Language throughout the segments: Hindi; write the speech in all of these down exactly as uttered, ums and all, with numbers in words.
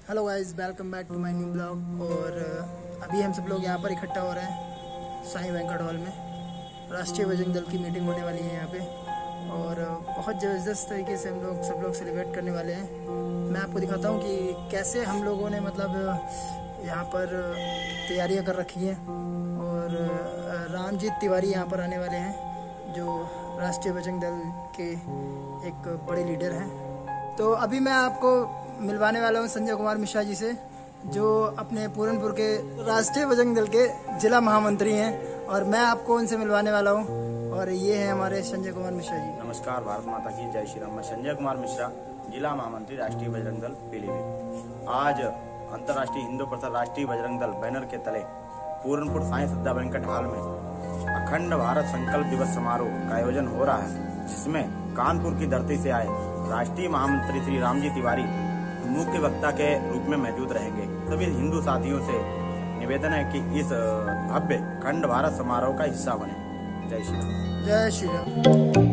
Hello guys, welcome back to my new blog. और अभी हम सब लोग यहाँ पर इकट्ठा हो रहे हैं साईं वेंकट हॉल में। राष्ट्रीय बजरंग दल की मीटिंग होने वाली है यहाँ पे और बहुत ज़बरदस्त तरीके से हम लोग सब लोग सेलिब्रेट करने वाले हैं। मैं आपको दिखाता हूँ कि कैसे हम लोगों ने मतलब यहाँ पर तैयारियाँ कर रखी हैं। और रामजीत तिवारी यहाँ पर आने वाले हैं जो राष्ट्रीय बजरंग दल के एक बड़े लीडर हैं। तो अभी मैं आपको मिलवाने वाला हूँ संजय कुमार मिश्रा जी से, जो अपने पूरनपुर के राष्ट्रीय बजरंग दल के जिला महामंत्री हैं। और मैं आपको उनसे मिलवाने वाला हूँ और ये हैं हमारे संजय कुमार मिश्रा जी। नमस्कार, भारत माता की जय श्री राम। मैं संजय कुमार मिश्रा, जिला महामंत्री राष्ट्रीय बजरंग दल पीलीभीत। आज अंतर्राष्ट्रीय हिंदू प्रसार राष्ट्रीय बजरंग दल बैनर के तले पूरनपुर साईं सद्दा वेंकट हॉल में अखंड भारत संकल्प दिवस समारोह का आयोजन हो रहा है, जिसमें कानपुर की धरती से आए राष्ट्रीय महामंत्री श्री रामजी तिवारी मुख्य वक्ता के रूप में मौजूद रहेंगे। सभी हिंदू साथियों से निवेदन है कि इस भव्य अखंड भारत समारोह का हिस्सा बने। जय श्री राम। जय श्री राम।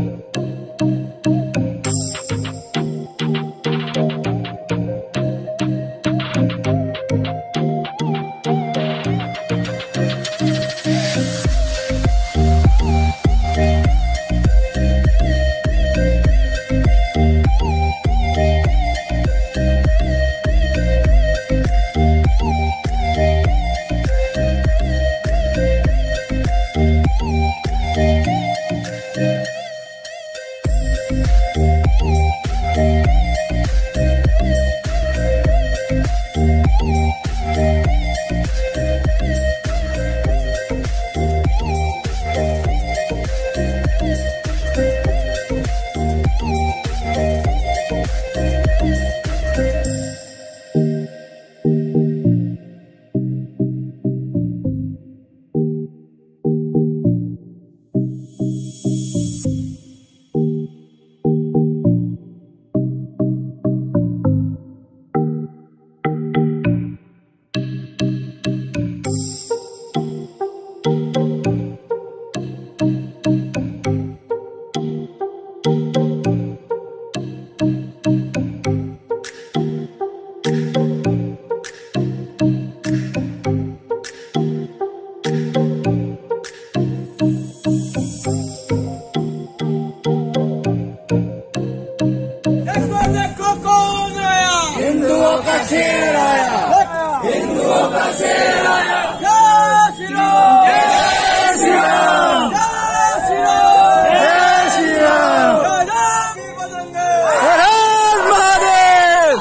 हिंदुओं का शेर आया, हिंदुओं का शेर आया। जय श्री राम, जय श्री राम, जय श्री राम, जय श्री राम। जय बजरंग, हर हर महादेव,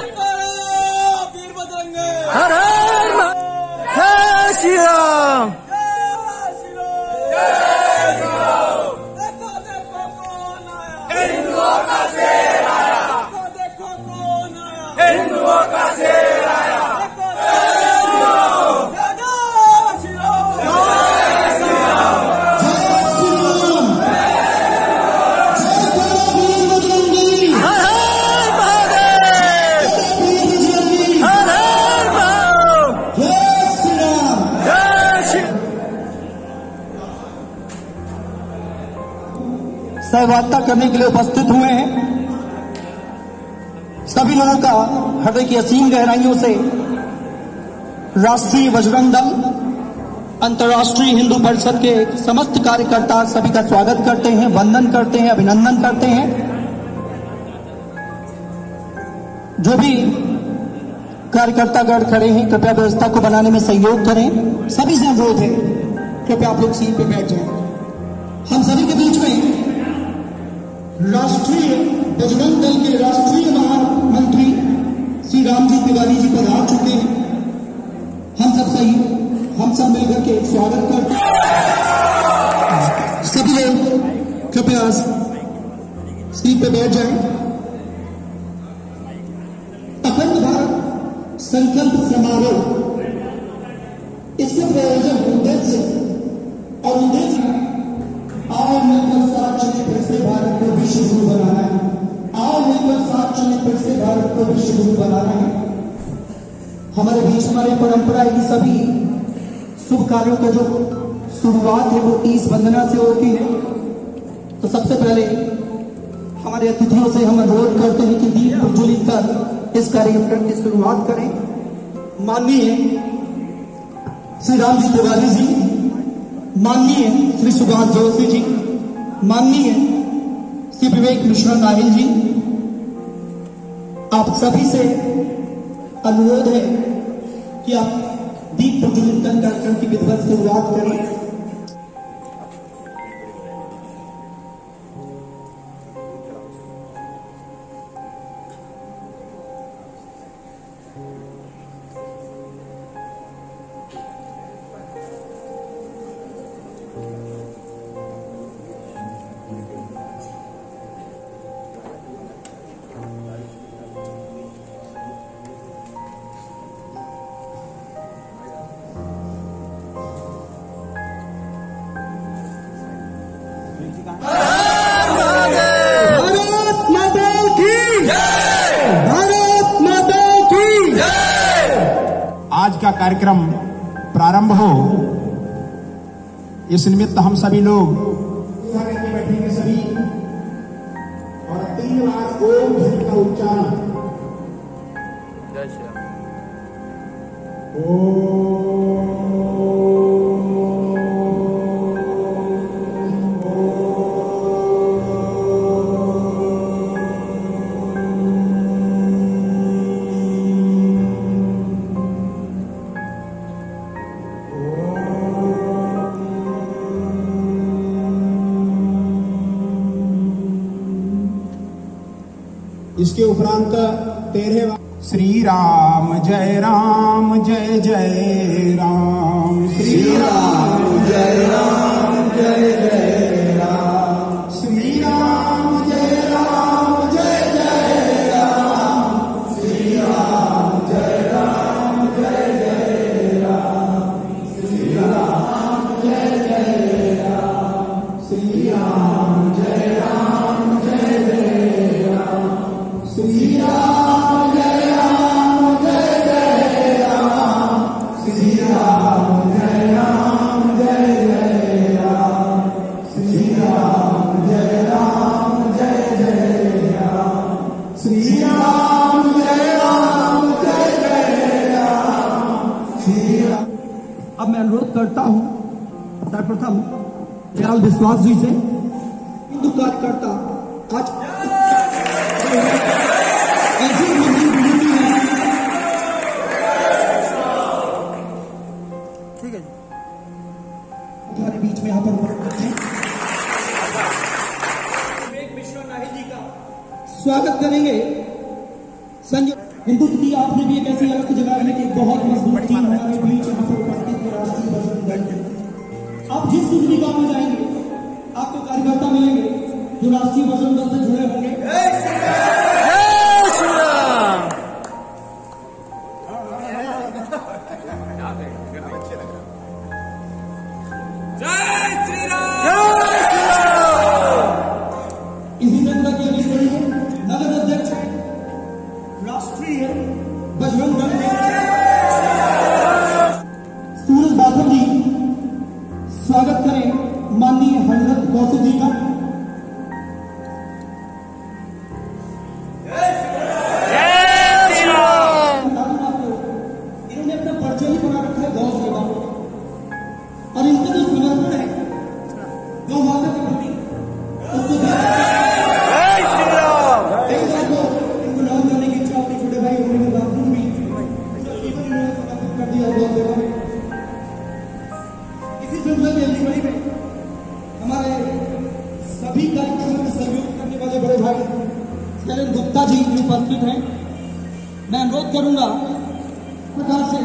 वीर बजरंग, हर हर जय श्री राम, जय श्री राम, जय श्री राम। देखो देखो कौन आया, हिंदुओं का शेर आया। हिंदुओं का शेर आया। सहभागिता करने के लिए उपस्थित हुए हैं सभी लोगों का हृदय की असीम गहराइयों से राष्ट्रीय बजरंग दल अंतर्राष्ट्रीय हिंदू परिषद के समस्त कार्यकर्ता सभी का स्वागत करते हैं, वंदन करते हैं, अभिनंदन करते हैं। जो भी कार्यकर्तागण खड़े हैं, कृपया व्यवस्था को बनाने में सहयोग करें। सभी से अनुरोध है, कृपया आप लोग सीट पे बैठ जाएं। हम सभी के बीच में राष्ट्रीय बजरंग दल के राष्ट्रीय महामंत्री श्री रामजी तिवारी जी पधार चुके हैं। हम सब सही हम सब मिलकर के स्वागत करते हैं। सभी लोग कृपया सीट पे बैठ जाएं। अखंड भारत संकल्प समारोह, इसका प्रयोजन उद्देश्य और उद्देश्य आओ मिलकर साथ चले फिर से भारत को विश्व गुरु बनाना है। आओ मिलकर साथ चले फिर से भारत को विश्व गुरु बनाना है। हमारे बीच हमारी परंपरा है कि सभी शुभ कार्यों का जो शुरुआत है वो तीस वंदना से होती है। तो सबसे पहले हमारे अतिथियों से हम अनुरोध करते हैं कि दीप प्रज्वलित कर इस कार्यक्रम की शुरुआत करें। माननीय श्री रामजी तिवारी जी, माननीय श्री सुभाष जोशी जी, माननीय श्री विवेक मिश्रा नाहिल जी, आप सभी से अनुरोध है कि आप दीप प्रज्वलित कर कार्यक्रम की विधिवत शुरुआत करें। भारत माता की जय! भारत माता की जय! आज का कार्यक्रम प्रारंभ हो, इस निमित्त हम सभी लोग स्वागत में बैठेंगे सभी, और तीन बार ओम ध्वनि का उच्चारण। जय श्री राम। इसके उपरांत तेरहवां श्री राम जय राम जय जय राम, श्री राम जय राम जय जय राम, श्री राम जय राम जय जय राम, श्री राम जय राम जय जय राम, श्री राम जय जय राम, श्री राम जय राम जय जय राम, श्री राम जय राम जय जय राम, श्री राम जय राम जय जय राम, श्री राम जय राम जय जय राम, श्री राम जय राम जय जय राम, श्री राम। अब मैं अनुरोध करता हूं सर्वप्रथम दयाल विश्वास जी से, हिंदू कार्यकर्ता आज ऐसी मंदिर बुजुर्ग है। ठीक है जी। हमारे बीच में यहाँ पर उपस्थित हैं, विवेक मिश्रा नाहिल जी का स्वागत करेंगे। संजय हिंदुत्व की आपने भी एक ऐसी अलग जगह है कि एक बहुत मजबूत टीम हमारे बीच यहाँ पर उपस्थित है, राष्ट्रीय बजरंग दल। आप जिस कुंडली गांव में जाएंगे आपको कार्यकर्ता मिलेंगे जो राष्ट्रीय बजरंग दल से जुड़े होंगे। इसी तरह की अभी बड़ी है नगर अध्यक्ष राष्ट्रीय बजरंग दल सूरज बाथम जी, स्वागत करें माननीय हजरत कौशिक जी का। इन्होंने अपना परिचय ही बना रखा है गौ सेवा, और इनका जो समर्पण है गौ माता के प्रति उसको इनको नाम करने की इच्छा होती, छोटे भाई उन्होंने बाथरूम भी इन्होंने समर्पित कर दिया गौ सेवा में। इसी श्रृंखला की अगली कड़ी में हमारे सभी कार्यक्रमों में सहयोग करने वाले बड़े भाई शैलेंद्र गुप्ता जी उपस्थित हैं। मैं अनुरोध करूंगा प्रकार से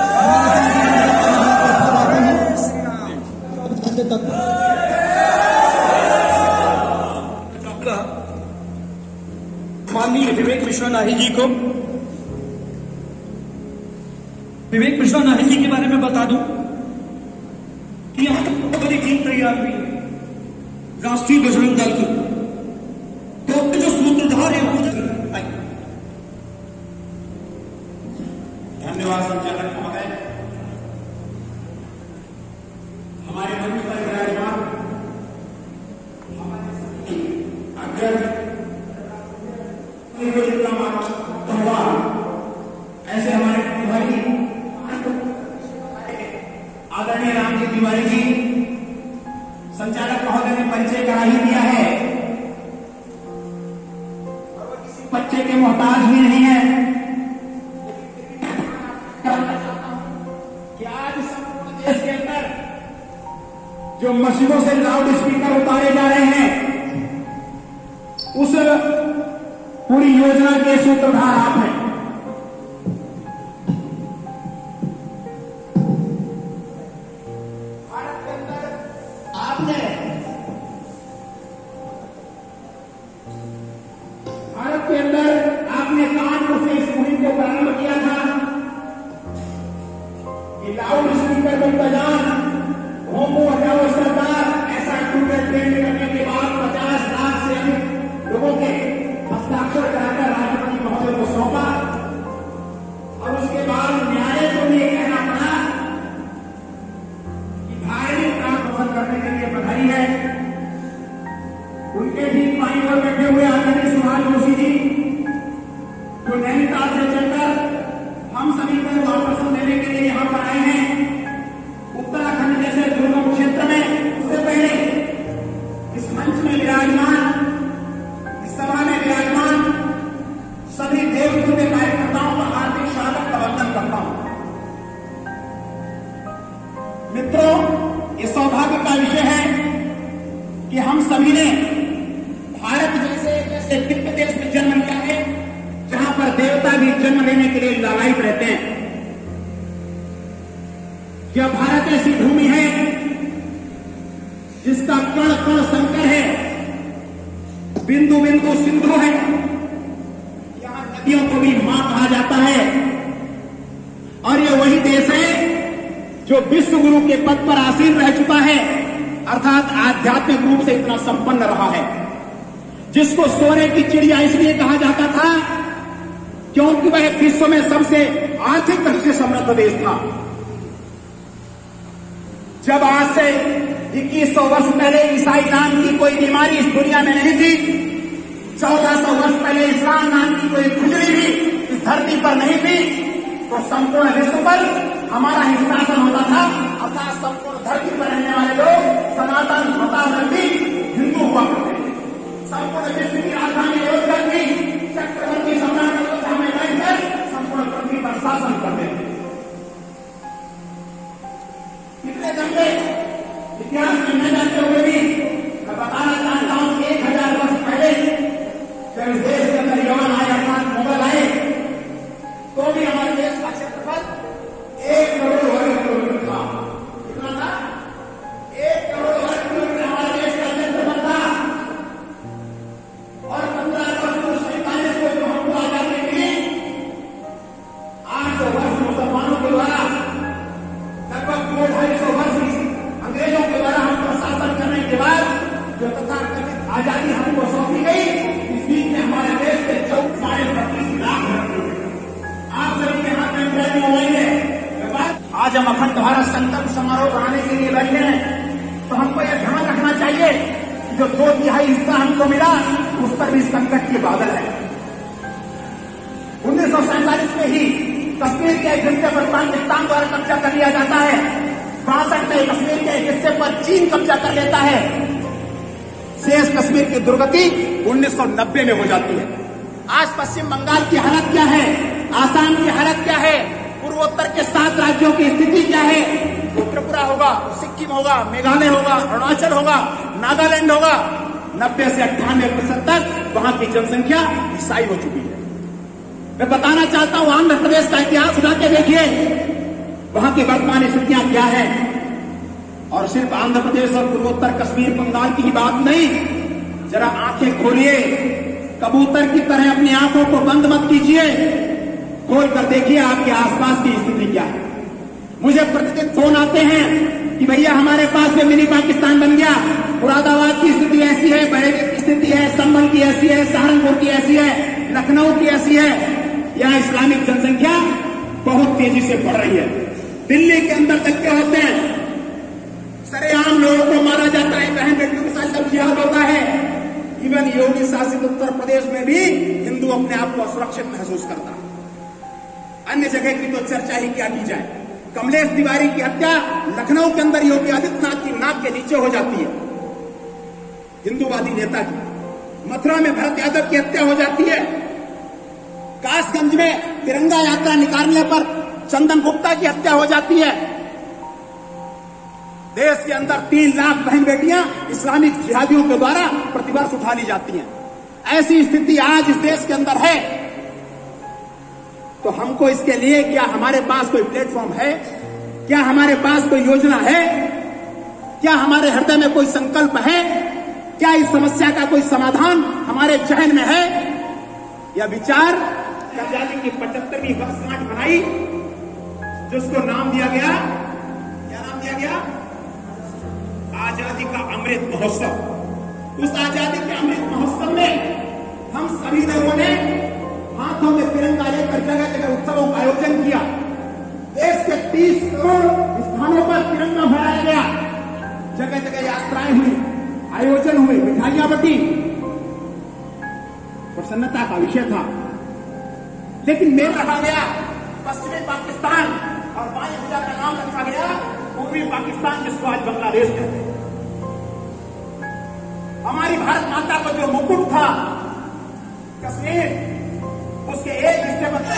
घंटे तक माननीय विवेक मिश्रा नाहिल जी को, विवेक मिश्रा नाहिल जी के बारे में बता दूं कि यहां पर बहुत बड़ी टीम तैयार हुई है राष्ट्रीय बजरंग दल की। तो अपने जो सूत्रधार है वो धन्यवाद संचालक महोदय। हमारे मंच पर विराजमान अग्रज भगवान, ऐसे हमारे भाई आदरणीय रामजी तिवारी जी संचालक महोदय ने परिचय करा ही दिया है और वो किसी बच्चे के मोहताज भी नहीं है कि आज संपूर्ण देश के अंदर जो मस्जिदों से लाउड स्पीकर उतारे जा रहे हैं उस पूरी योजना के सूत्रधार आप हैं। भारत के अंदर आपने भारत के अंदर आपने कानपुर से इस मुहिम को प्रारंभ किया था कि लाउड स्पीकर में बजान होमो हटाओ सरकार ऐसा ट्विटर ट्रेंड करने के बाद पचास लाख से अधिक लोगों के हस्ताक्षर कराकर राष्ट्रपति महोदय को सौंपा और उसके बाद न्यायालय को भी कहना पड़ा कि धार्मिक काम बंद करने के लिए बधाई है। उनके ठीक बाईं ओर बैठे हुए आदरणीय सुभाष जोशी जी जो नैनीताल से चलकर हम सभी को वापस लेने के लिए यहां पर आए हैं उत्तराखंड जैसे दुर्गम क्षेत्र में। उससे पहले इस मंच में विराजमान सभा में विराजमान सभी देवतों के कार्यकर्ताओं का हार्दिक स्वागत का वंदन करता हूं। मित्रों, ये सौभाग्य का विषय है कि हम सभी ने भारत जैसे जैसे दिव्य देश में जन्म लिया है जहां पर देवता भी जन्म लेने के लिए लालायित रहते हैं। यह भारत ऐसी भूमि है जिसका कण कण शंकर है, बिंदु बिंदु सिंधु है। यहां नदियों को भी मां कहा जाता है और यह वही देश है जो विश्व गुरु के पद पर आसीन रह चुका है अर्थात आध्यात्मिक रूप से इतना संपन्न रहा है जिसको सोने की चिड़िया इसलिए कहा जाता था क्योंकि वह विश्व में सबसे आर्थिक रूप से समृद्ध देश था। जब आज से इक्कीस सौ वर्ष पहले ईसाई नाम की कोई बीमारी इस दुनिया में नहीं थी, चौदह सौ वर्ष पहले इस्लाम नाम की कोई खुजली भी इस धरती पर नहीं थी, तो संपूर्ण विश्व पर हमारा ही शासन होता था अर्थात संपूर्ण धरती पर रहने वाले लोग सनातन मतावलंबी हिंदू हुआ करते थे। संपूर्ण विश्व की राजधानी अयोध्या थी, चक्रवर्ती सम्राट अयोध्या में रहकर संपूर्ण पृथ्वी पर शासन करते थे। कितने लंबे इतिहास में न जानते हुए भी मैं बताना चाहता हूं कि एक हजार वर्ष पहले जब इस देश के अंदर यवन आए अर्थात मुगल आए तो भी हमारे देश का क्षेत्रफल एक करोड़ वर्ग किलोमीटर था। कितना था? एक करोड़ वर्ग किलोमीटर हमारे देश का क्षेत्रफल था और पंद्रह अगस्त उन्नीस सौ सैंतालीस को जो हमको आजादी मिली आठ वर्ष मुसलमानों के द्वारा लगभग दो ढाई सौ वर्ष अंग्रेजों के द्वारा हम पर शासन करने के बाद जो तथाकथित आजादी हमको सौंपी गई इस बीच में हमारे देश के चौक साढ़े बत्तीस लाख आप सभी के हाथ में एंड्रॉइड मोबाइल है। आज हम अखंड भारत संकल्प समारोह बनाने के लिए बैठे हैं तो हमको यह ध्यान रखना चाहिए कि जो दो तिहाई हिस्सा हमको मिला उस पर भी संकट के बादल है। उन्नीस सौ सैंतालीस में ही कश्मीर के एक हिस्से पर पाकिस्तान द्वारा कब्जा कर लिया जाता है। बासठ में कश्मीर के एक हिस्से पर चीन कब्जा कर लेता है। शेष कश्मीर की दुर्गति उन्नीस सौ नब्बे में हो जाती है। आज पश्चिम बंगाल की हालत क्या है, आसाम की हालत क्या है, पूर्वोत्तर के सात राज्यों की स्थिति क्या है। तो त्रिपुरा होगा, सिक्किम होगा, मेघालय होगा, अरुणाचल होगा, नागालैंड होगा, नब्बे से अट्ठानवे प्रतिशत तक वहां की जनसंख्या ईसाई हो चुकी है। मैं बताना चाहता हूं आंध्र प्रदेश का इतिहास उठा के देखिए वहां की वर्तमान स्थितियां क्या है। और सिर्फ आंध्र प्रदेश और पूर्वोत्तर कश्मीर बंगाल की ही बात नहीं, जरा आंखें खोलिए, कबूतर की तरह अपनी आंखों को बंद मत कीजिए, खोल कर देखिए आपके आसपास की स्थिति क्या है। मुझे प्रतिदिन फोन आते हैं कि भैया हमारे पास में मिनी पाकिस्तान बन गया, मुरादाबाद की स्थिति ऐसी है, बरेली की स्थिति है, संभल की ऐसी है, सहारनपुर की ऐसी है, लखनऊ की ऐसी है। यहाँ इस्लामिक जनसंख्या बहुत तेजी से बढ़ रही है। दिल्ली के अंदर धक्के होते हैं, सरेआम लोगों को मारा जाता है, बहन बेटियों के साथ जब जिहाद होता है। इवन योगी शासित उत्तर प्रदेश में भी हिंदू अपने आप को असुरक्षित महसूस करता है। अन्य जगह की तो चर्चा ही क्या की जाए। कमलेश तिवारी की हत्या लखनऊ के अंदर योगी आदित्यनाथ की नाक के नीचे हो जाती है, हिंदूवादी नेता की। मथुरा में भरत यादव की हत्या हो जाती है। कासगंज में तिरंगा यात्रा निकालने पर चंदन गुप्ता की हत्या हो जाती है। देश के अंदर तीन लाख बहन बेटियां इस्लामिक जिहादियों के द्वारा प्रतिवर्ष उठा ली जाती हैं। ऐसी स्थिति आज इस देश के अंदर है, तो हमको इसके लिए क्या हमारे पास कोई प्लेटफॉर्म है? क्या हमारे पास कोई योजना है? क्या हमारे हृदय में कोई संकल्प है? क्या इस समस्या का कोई समाधान हमारे जहन में है? यह विचार आजादी की पचहत्तरवीं वर्षगांठ मनाई, जिसको नाम दिया गया, क्या नाम दिया गया? आजादी का अमृत महोत्सव। उस आजादी के अमृत महोत्सव में हम सभी लोगों ने हाथों में तिरंगा लेकर जगह जगह उत्सवों का आयोजन किया। देश के तीस करोड़ स्थानों पर तिरंगा फहराया गया, जगह जगह यात्राएं हुई, आयोजन हुए, मिठाइयां बटी, प्रसन्नता का विषय था। लेकिन मेल रखा गया पश्चिमी पाकिस्तान और बाई भुजा का नाम रखा गया पूर्वी पाकिस्तान, जिसको आज बांग्लादेश कहते हैं। हमारी भारत माता का जो मुकुट था कश्मीर, उसके एक हिस्से पर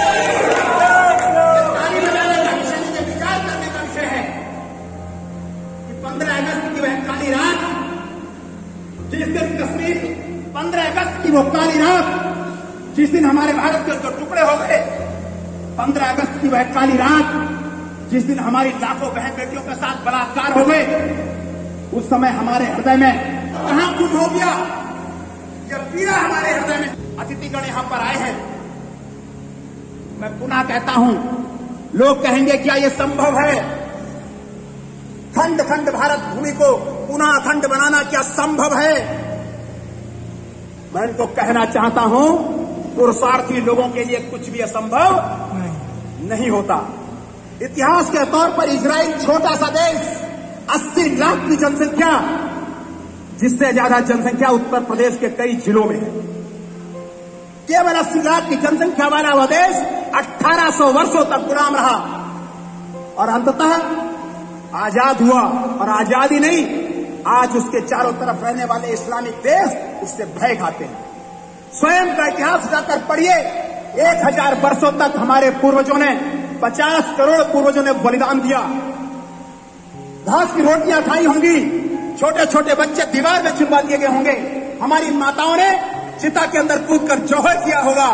ताली बजाने का विषय नहीं, विचार करने का विषय है कि पंद्रह अगस्त की वह काली रात, जिस दिन कश्मीर, पंद्रह अगस्त की वो काली रात जिस दिन हमारे भारत के जो टुकड़े हो गए, पंद्रह अगस्त की वह काली रात जिस दिन हमारी लाखों बहन बेटियों के साथ बलात्कार हो गए, उस समय हमारे हृदय में कहां कुछ हो गया, यह पीड़ा हमारे हृदय में। अतिथिगण यहां पर आए हैं, मैं पुनः कहता हूं, लोग कहेंगे क्या यह संभव है? खंड खंड भारत भूमि को पुनः अखंड बनाना क्या संभव है? मैं इनको कहना चाहता हूं, पुरुषार्थी लोगों के लिए कुछ भी असंभव नहीं, नहीं होता। इतिहास के तौर पर इजराइल छोटा सा देश, अस्सी लाख की जनसंख्या, जिससे ज्यादा जनसंख्या उत्तर प्रदेश के कई जिलों में है। केवल अस्सी लाख की जनसंख्या वाला वह देश अठारह सौ वर्षों तक गुलाम रहा और अंततः आजाद हुआ। और आजादी नहीं, आज उसके चारों तरफ रहने वाले इस्लामिक देश उससे भय खाते हैं। स्वयं का इतिहास जाकर पढ़िए, एक हजार वर्षों तक हमारे पूर्वजों ने, पचास करोड़ पूर्वजों ने बलिदान दिया, घास की रोटियां खाई होंगी, छोटे छोटे बच्चे दीवार में छिपा दिए गए होंगे, हमारी माताओं ने चिता के अंदर कूदकर जौहर किया होगा।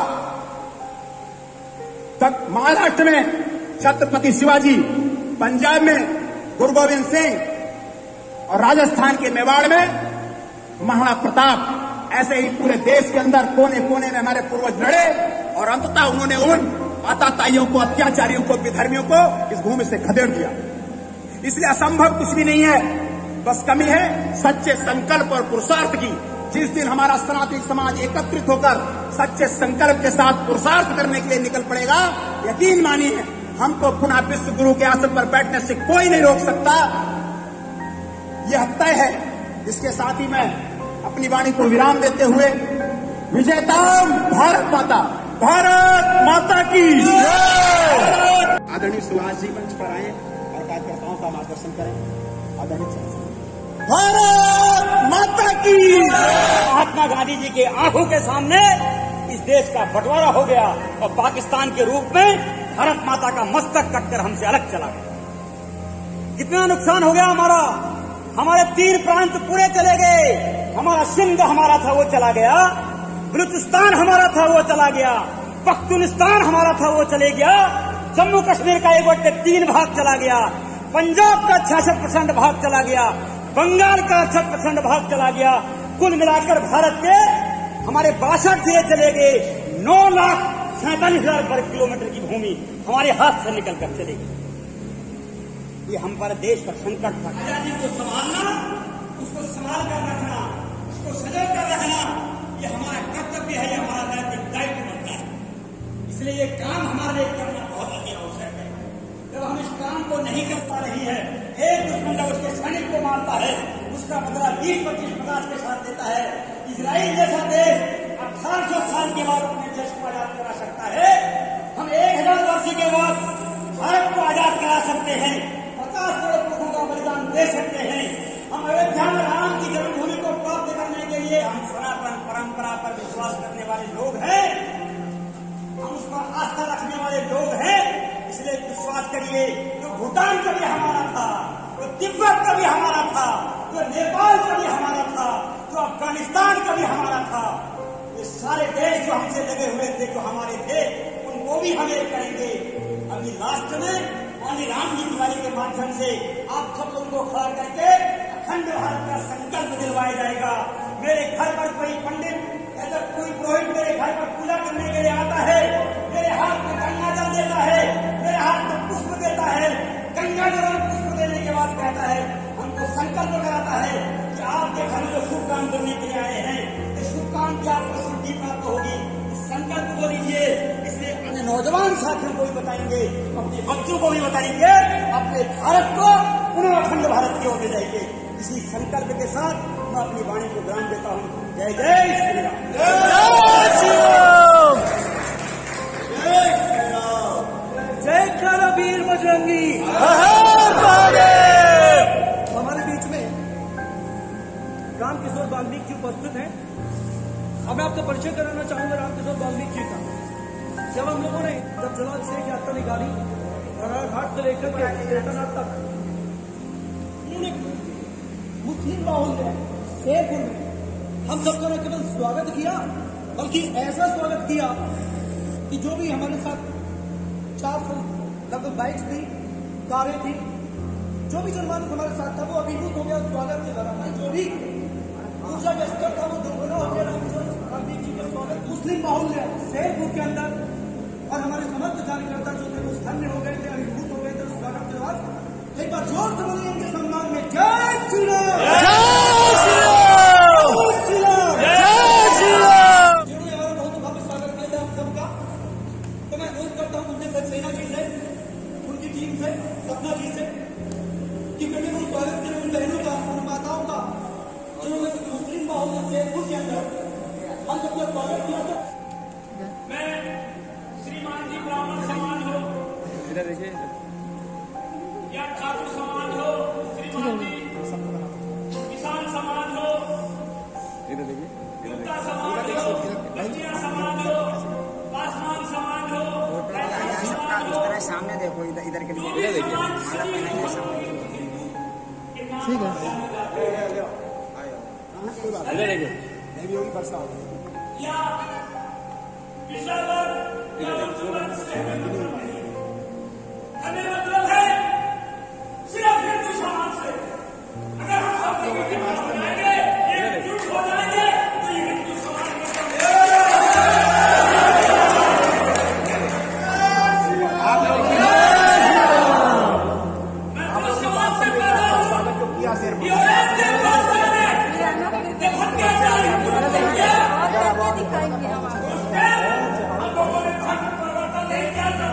तक महाराष्ट्र में छत्रपति शिवाजी, पंजाब में गुरु गोविंद सिंह और राजस्थान के मेवाड़ में महाराणा प्रताप, ऐसे ही पूरे देश के अंदर कोने कोने में हमारे पूर्वज लड़े और अंततः उन्होंने उन आताताइयों को, अत्याचारियों को, विधर्मियों को इस भूमि से खदेड़ दिया। इसलिए असंभव कुछ भी नहीं है, बस कमी है सच्चे संकल्प और पुरुषार्थ की। जिस दिन हमारा सनातनी समाज एकत्रित होकर सच्चे संकल्प के साथ पुरुषार्थ करने के लिए निकल पड़ेगा, यकीन मानिए हमको पुनः विश्व गुरु के आसन पर बैठने से कोई नहीं रोक सकता, यह तय है। इसके साथ ही मैं अपनी वाणी को विराम देते हुए, विजयताम भारत माता, भारत माता की आदरणीय सुभाष जी मंच पर आए और कार्यकर्ताओं का मार्गदर्शन करें। आदरणीय भारत माता की। महात्मा गांधी जी के आंखों के सामने इस देश का बंटवारा हो गया और पाकिस्तान के रूप में भारत माता का मस्तक कटकर हमसे अलग चला गया। कितना नुकसान हो गया हमारा। हमारे तीन प्रांत पूरे चले गए। हमारा सिंध हमारा था वो चला गया, बलूचिस्तान हमारा था वो चला गया, पख्तूनिस्तान हमारा था वो चले गया, जम्मू कश्मीर का एक बटे तीन भाग चला गया, पंजाब का छियासठ परसेंट भाग चला गया, बंगाल का अड़सठ परसेंट भाग चला गया। कुल मिलाकर भारत के हमारे बासठ जिले चले गए। नौ लाख सैंतालीस हजार वर्ग किलोमीटर की भूमि हमारे हाथ से निकलकर चले गई। ये हमारे देश का संकट था। आजादी को संभालना, उसको संभाल कर रखना, उसको सजग कर रखना, ये हमारा कर्तव्य है, ये हमारा नैतिक दायित्व बनता है। इसलिए ये काम हमारे लिए करना बहुत ही आवश्यक है। जब हम इस काम को नहीं कर पा रही है, एक दुश्मन जब उसके सैनिक को मारता है, उसका बदला बीस पच्चीस पचास के साथ देता है। इजराइल जैसा देश अठारह सौ साल के बाद अपने देश को आजाद करा सकता है। हम एक हजार वर्ष के बाद भारत को आजाद करा सकते हैं, पचास करोड़ लोगों का बलिदान दे सकते हैं। हम अयोध्या में राम की जन्मभूमि को प्राप्त करने के लिए हम सनातन परंपरा पर विश्वास करने वाले लोग हैं, हम उस पर आस्था रखने वाले लोग हैं। इसलिए विश्वास करिए, जो भूटान कभी हमारा था, जो तिब्बत कभी हमारा था, जो नेपाल कभी हमारा था, जो अफगानिस्तान कभी हमारा था, ये सारे देश जो हमसे लगे हुए थे, जो हमारे थे, उनको भी हम एक करेंगे। अभी लास्ट में माननीय राम जी तिवारी के माध्यम से आप सब लोगों को खड़ा करके अखंड भारत का संकल्प दिलवाया जाएगा। मेरे घर पर कोई पंडित या कोई पुरोहित मेरे घर पर पूजा करने के लिए आता है, मेरे हाथ में गंगा जल देता है, मेरे हाथ में पुष्प देता है, गंगा जल और पुष्प देने के बाद कहता है, हमको संकल्प कराता है कि आपके घर में जो शुभ काम करने के लिए आए हैं, इस शुभ काम की आपको सिद्धि प्राप्त होगी। इस संकल्प को लीजिए। इसलिए अन्य नौजवान साथियों को भी बताएंगे, अपने बच्चों को भी बताएंगे, अपने भारत को पुनः अखंड भारत की ओर ले जाएंगे। इसी संकल्प के साथ मैं अपनी वाणी को विराम देता हूँ। जय जय श्री राम। जय श्री राम। जय श्री राम। जय काला वीर बजरंगी। हमारे बीच में रामकिशोर वाल्मीकि जी उपस्थित हैं। अब मैं आपको परिचय कराना चाहूंगा रामकिशोर वाल्मीकि जी का। जब हम लोगों ने जब जलाभिषेक यात्रा निकाली धरार घाट से लेकर के केदारनाथ तक, मुस्लिम माहौल में शेरपुर में हम सबको न केवल स्वागत किया, बल्कि ऐसा स्वागत किया कि जो भी हमारे साथ चार सौ लगभग बाइक्स थी, कारें थी, जो भी जनमानस हमारे साथ था वो अभिभूत हो गया स्वागत के दौरान। जो भी ऊर्जा का स्तर था वो दोगुना हो गया रामकिशोर जी का स्वागत मुस्लिम माहौल में शेरपुर के अंदर। और हमारे समस्त कार्यकर्ता जो थे वो धन्य हो गए थे, अभिभूत हो गए थे स्वागत के बाद। एक बार जोर से बोलिए इनके सम्मान में जय श्री राम। जय श्री राम। जय श्री राम। जय श्री राम। जिन्होंने हमारा बहुत भव्य स्वागत किया था हम सबका, तो मैं अनुरोध करता हूँ उनके सक्सेना जी से, उनकी टीम से, सपना जी से कि मैंने वो स्वागत किया उन बहनों का, उन माताओं का जिन्होंने मुस्लिम माहौल में शेरपुर के अंदर हम सबका स्वागत किया था। मैं श्रीमान जी ब्राह्मण समाज हो इधर देखिए, या ठाकुर समाज हो, श्रीमान जी किसान समाज हो, इधर देखिए, गुप्ता समाज हो, बंजिया समाज हो, पासवान समाज हो, समाज हो, सामने देखो, इधर इधर के जो भी समाज सभी ठीक है। या पिछड़ा वर्ग या उच्च वर्ग से हमें मतलब है सिर्फ हिंदू समाज से। अगर हम सब लोग एकजुट हो जाएंगे, एकजुट हो जाएंगे तो ये हिंदू समाज मैं तो समाज से पैदा हूँ, ये राज्य भाषा में जब अत्याचार दिखाएंगे हम हम लोगों ने धर्म परिवर्तन नहीं किया था।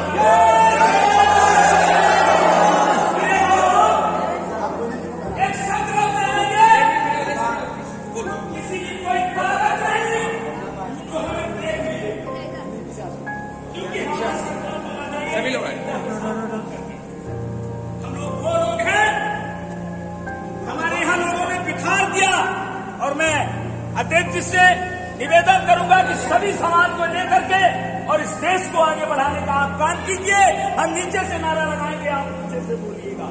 एक संग्राम में आएंगे, किसी की कोई ताकत नहीं जो हमें देख मिले, क्योंकि हमारा संग्राम में आ जाएंगे। सभी लोग हम लोग वो लोग हैं, हमारे यहाँ लोगों ने बिठार दिया। और मैं अध्यक्ष जी से निवेदन करूंगा कि सभी समाज को लेकर के और इस देश को आगे बढ़ाने का आप काम कीजिए। हम नीचे से नारा लगाएंगे, आप नीचे से बोलिएगा।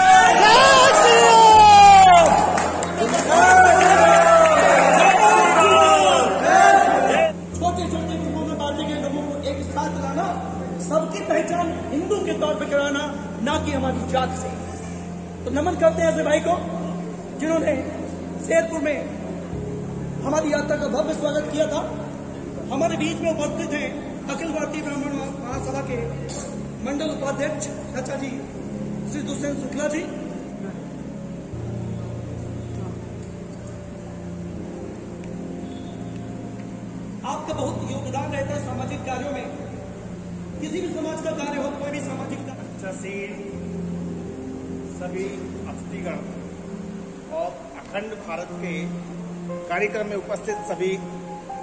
छोटे छोटे ग्रुपों में बांटे गए लोगों को एक साथ लाना, सबकी पहचान हिंदू के तौर पर कराना, ना कि हमारी जात से। तो नमन करते हैं ऐसे भाई को जिन्होंने शेरपुर में हमारी यात्रा का भव्य स्वागत किया था। हमारे बीच में उपस्थित हैं अखिल भारतीय ब्राह्मण महासभा के मंडल उपाध्यक्ष चाचा जी श्री दुष्यंत शुक्ला जी, आपका बहुत योगदान रहता है सामाजिक कार्यों में। किसी भी समाज का कार्य हो, कोई भी सामाजिक से सभी अतिथिगण और अखंड भारत के कार्यक्रम में उपस्थित सभी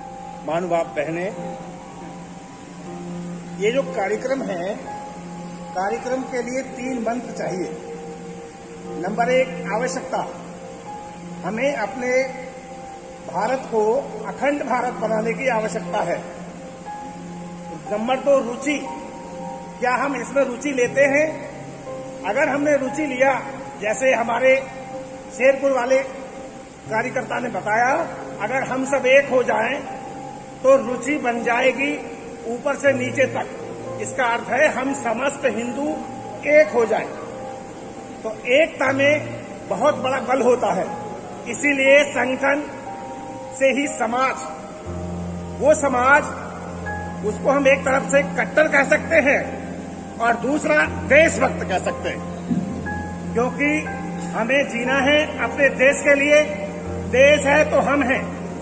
महानुभाव बहनें, ये जो कार्यक्रम है, कार्यक्रम के लिए तीन मंत्र चाहिए। नंबर एक, आवश्यकता। हमें अपने भारत को अखंड भारत बनाने की आवश्यकता है। नंबर दो, रुचि। क्या हम इसमें रुचि लेते हैं? अगर हमने रुचि लिया, जैसे हमारे शेरपुर वाले कार्यकर्ता ने बताया, अगर हम सब एक हो जाएं तो रुचि बन जाएगी ऊपर से नीचे तक। इसका अर्थ है हम समस्त हिंदू एक हो जाएं। तो एकता में बहुत बड़ा बल होता है। इसीलिए संगठन से ही समाज, वो समाज, उसको हम एक तरफ से कट्टर कह सकते हैं और दूसरा देशभक्त कह सकते हैं, क्योंकि हमें जीना है अपने देश के लिए। देश है तो हम हैं,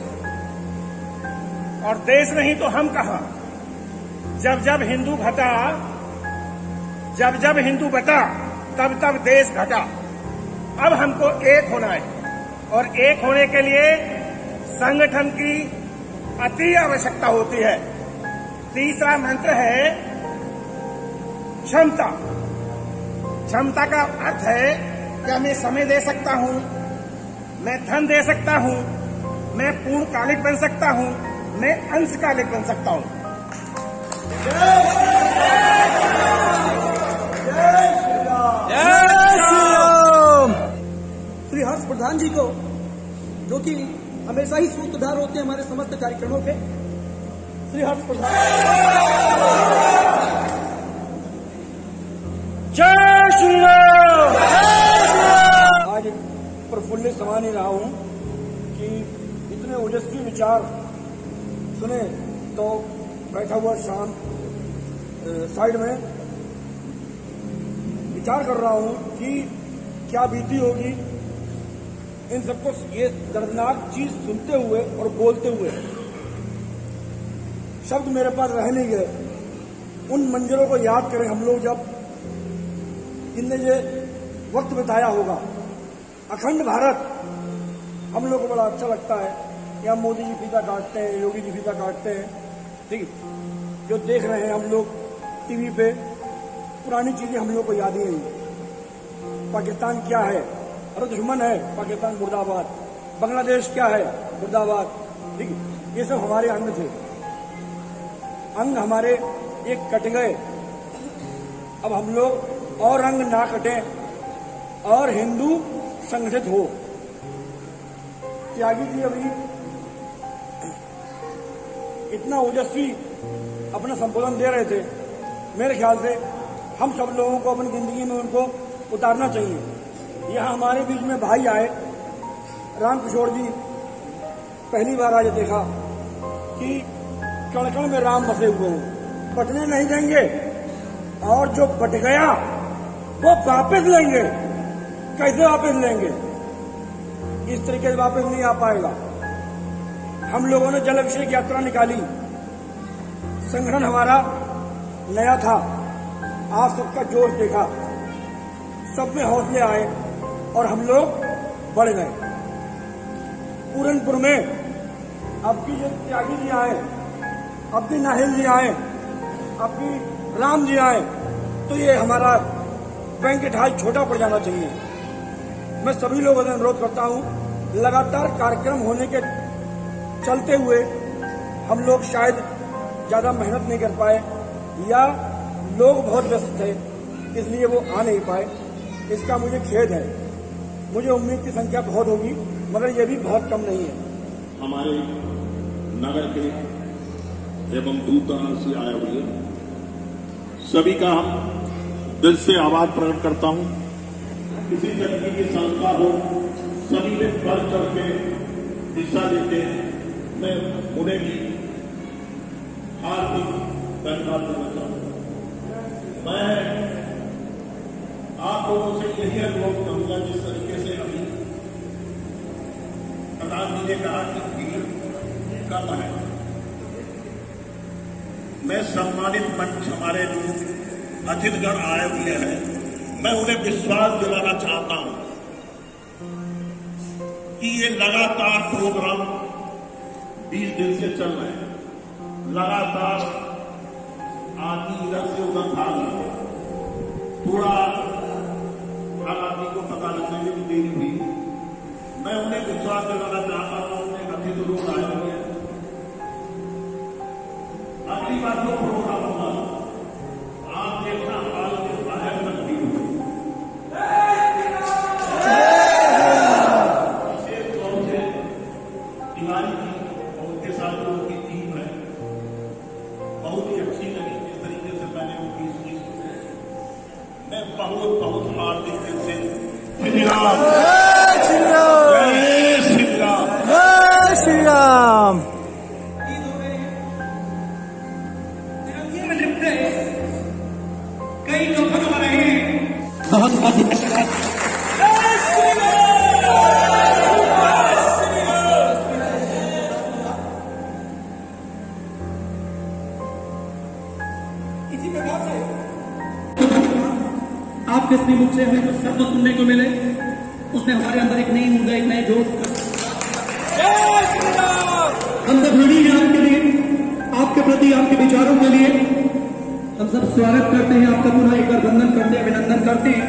और देश नहीं तो हम कहां। जब जब हिंदू घटा, जब जब हिंदू बटा, तब तब देश घटा। अब हमको एक होना है, और एक होने के लिए संगठन की अति आवश्यकता होती है। तीसरा मंत्र है क्षमता। क्षमता का अर्थ है क्या मैं समय दे सकता हूं, मैं धन दे सकता हूं, मैं पूर्णकालिक बन सकता हूं, मैं अंशकालिक बन सकता हूं। श्री हर्ष प्रधान जी को, जो कि हमेशा ही सूत्रधार होते हैं हमारे समस्त कार्यक्रमों के, श्री हर्ष प्रधान। जय श्री राम। आज प्रफुल्लित समा नहीं रहा हूं कि इतने ओजस्वी विचार सुने, तो बैठा हुआ शाम साइड में विचार कर रहा हूं कि क्या बीती होगी इन सबको ये दर्दनाक चीज सुनते हुए और बोलते हुए। शब्द मेरे पास रह नहीं गए। उन मंजरों को याद करें हम लोग, जब इनने ये वक्त बिताया होगा। अखंड भारत हम लोग को बड़ा अच्छा लगता है कि हम मोदी जी फीता काटते हैं, योगी जी फीता काटते हैं, ठीक। जो देख रहे हैं हम लोग टीवी पे, पुरानी चीजें हम लोग को याद ही नहीं। पाकिस्तान क्या है? अरे दुश्मन है पाकिस्तान, मुर्दाबाद। बांग्लादेश क्या है? मुर्दाबाद, ठीक। ये सब हमारे अंग थे, अंग हमारे एक कट गए। अब हम लोग और अंग ना कटें और हिंदू संगठित हो। त्यागी जी अभी इतना ओजस्वी अपना संबोधन दे रहे थे, मेरे ख्याल से हम सब लोगों को अपनी जिंदगी में उनको उतारना चाहिए। यहाँ हमारे बीच में भाई आए, राम किशोर जी, पहली बार आज देखा कि कण कण में राम बसे हुए हैं। बटने नहीं देंगे, और जो बट गया वो वापस लेंगे। कैसे वापस लेंगे? इस तरीके से वापस नहीं आ पाएगा। हम लोगों ने जल अभिषेक यात्रा निकाली, संगठन हमारा नया था, आप सबका जोश देखा, सब में हौसले आए और हम लोग बढ़ गए। पूरनपुर में अब की जो त्यागी जी आए, अब की नाहिल जी आए, अब की राम जी आए, तो ये हमारा बैंकेट हॉल छोटा पड़ जाना चाहिए। मैं सभी लोगों से अनुरोध करता हूं, लगातार कार्यक्रम होने के चलते हुए हम लोग शायद ज्यादा मेहनत नहीं कर पाए, या लोग बहुत व्यस्त थे इसलिए वो आ नहीं पाए। इसका मुझे खेद है। मुझे उम्मीद की संख्या बहुत होगी, मगर ये भी बहुत कम नहीं है। हमारे नगर के एवं दूर दराज से आए हुए सभी का हम दिल से आभार प्रकट करता हूं। किसी व्यक्ति की संस्था हो, सभी ने बढ़ चढ़ के हिस्सा लेते हैं। मैं उन्हें भी हार्दिक धन्यवाद देना चाहूंगा। मैं आप लोगों से यही अनुरोध करूंगा, जिस तरीके से अभी प्रधान जी ने कहा कि भीड़ कम है, मैं सम्मानित मंच हमारे जो अतिथिगण आए हुए हैं, मैं उन्हें विश्वास दिलाना चाहता हूं कि ये लगातार प्रोग्राम बीस दिन से चल रहे हैं। लगातार आदमी इधर से उधर भाग रहे हैं। थोड़ा हर आदमी को पता लगने में भी देरी हुई। मैं उन्हें विश्वास दिलाना चाहता हूँ, उन्हें कभी तो लोग आए हुए हैं। अगली बार जो प्रोग्राम होगा आप देखना हाल के बाहर तक भी होगी। विशेष तौर से तिवारी जी और उनके साथ जो उनकी टीम है बहुत ही अच्छी लगी। जिस तरीके से मैंने उनकी स्पीच सुनी, मैं बहुत बहुत हार्दिक दिल से श्री राम जय श्री राम, जय श्री राम, जय श्री राम। तिरंगे में लिपटे कई कफन हो रहे हैं। बहुत बहुत इसी प्रकार से आपके स्नेमुख से हमें कुछ शब्द सुनने को मिले, उसने हमारे अंदर एक नई ऊर्जा, एक नए जोश हम सब ऋणी हैं आपके लिए, आपके प्रति, आपके विचारों के लिए। हम सब स्वागत करते हैं आपका, पुनः एक बार वंदन करते हैं, अभिनंदन करते हैं।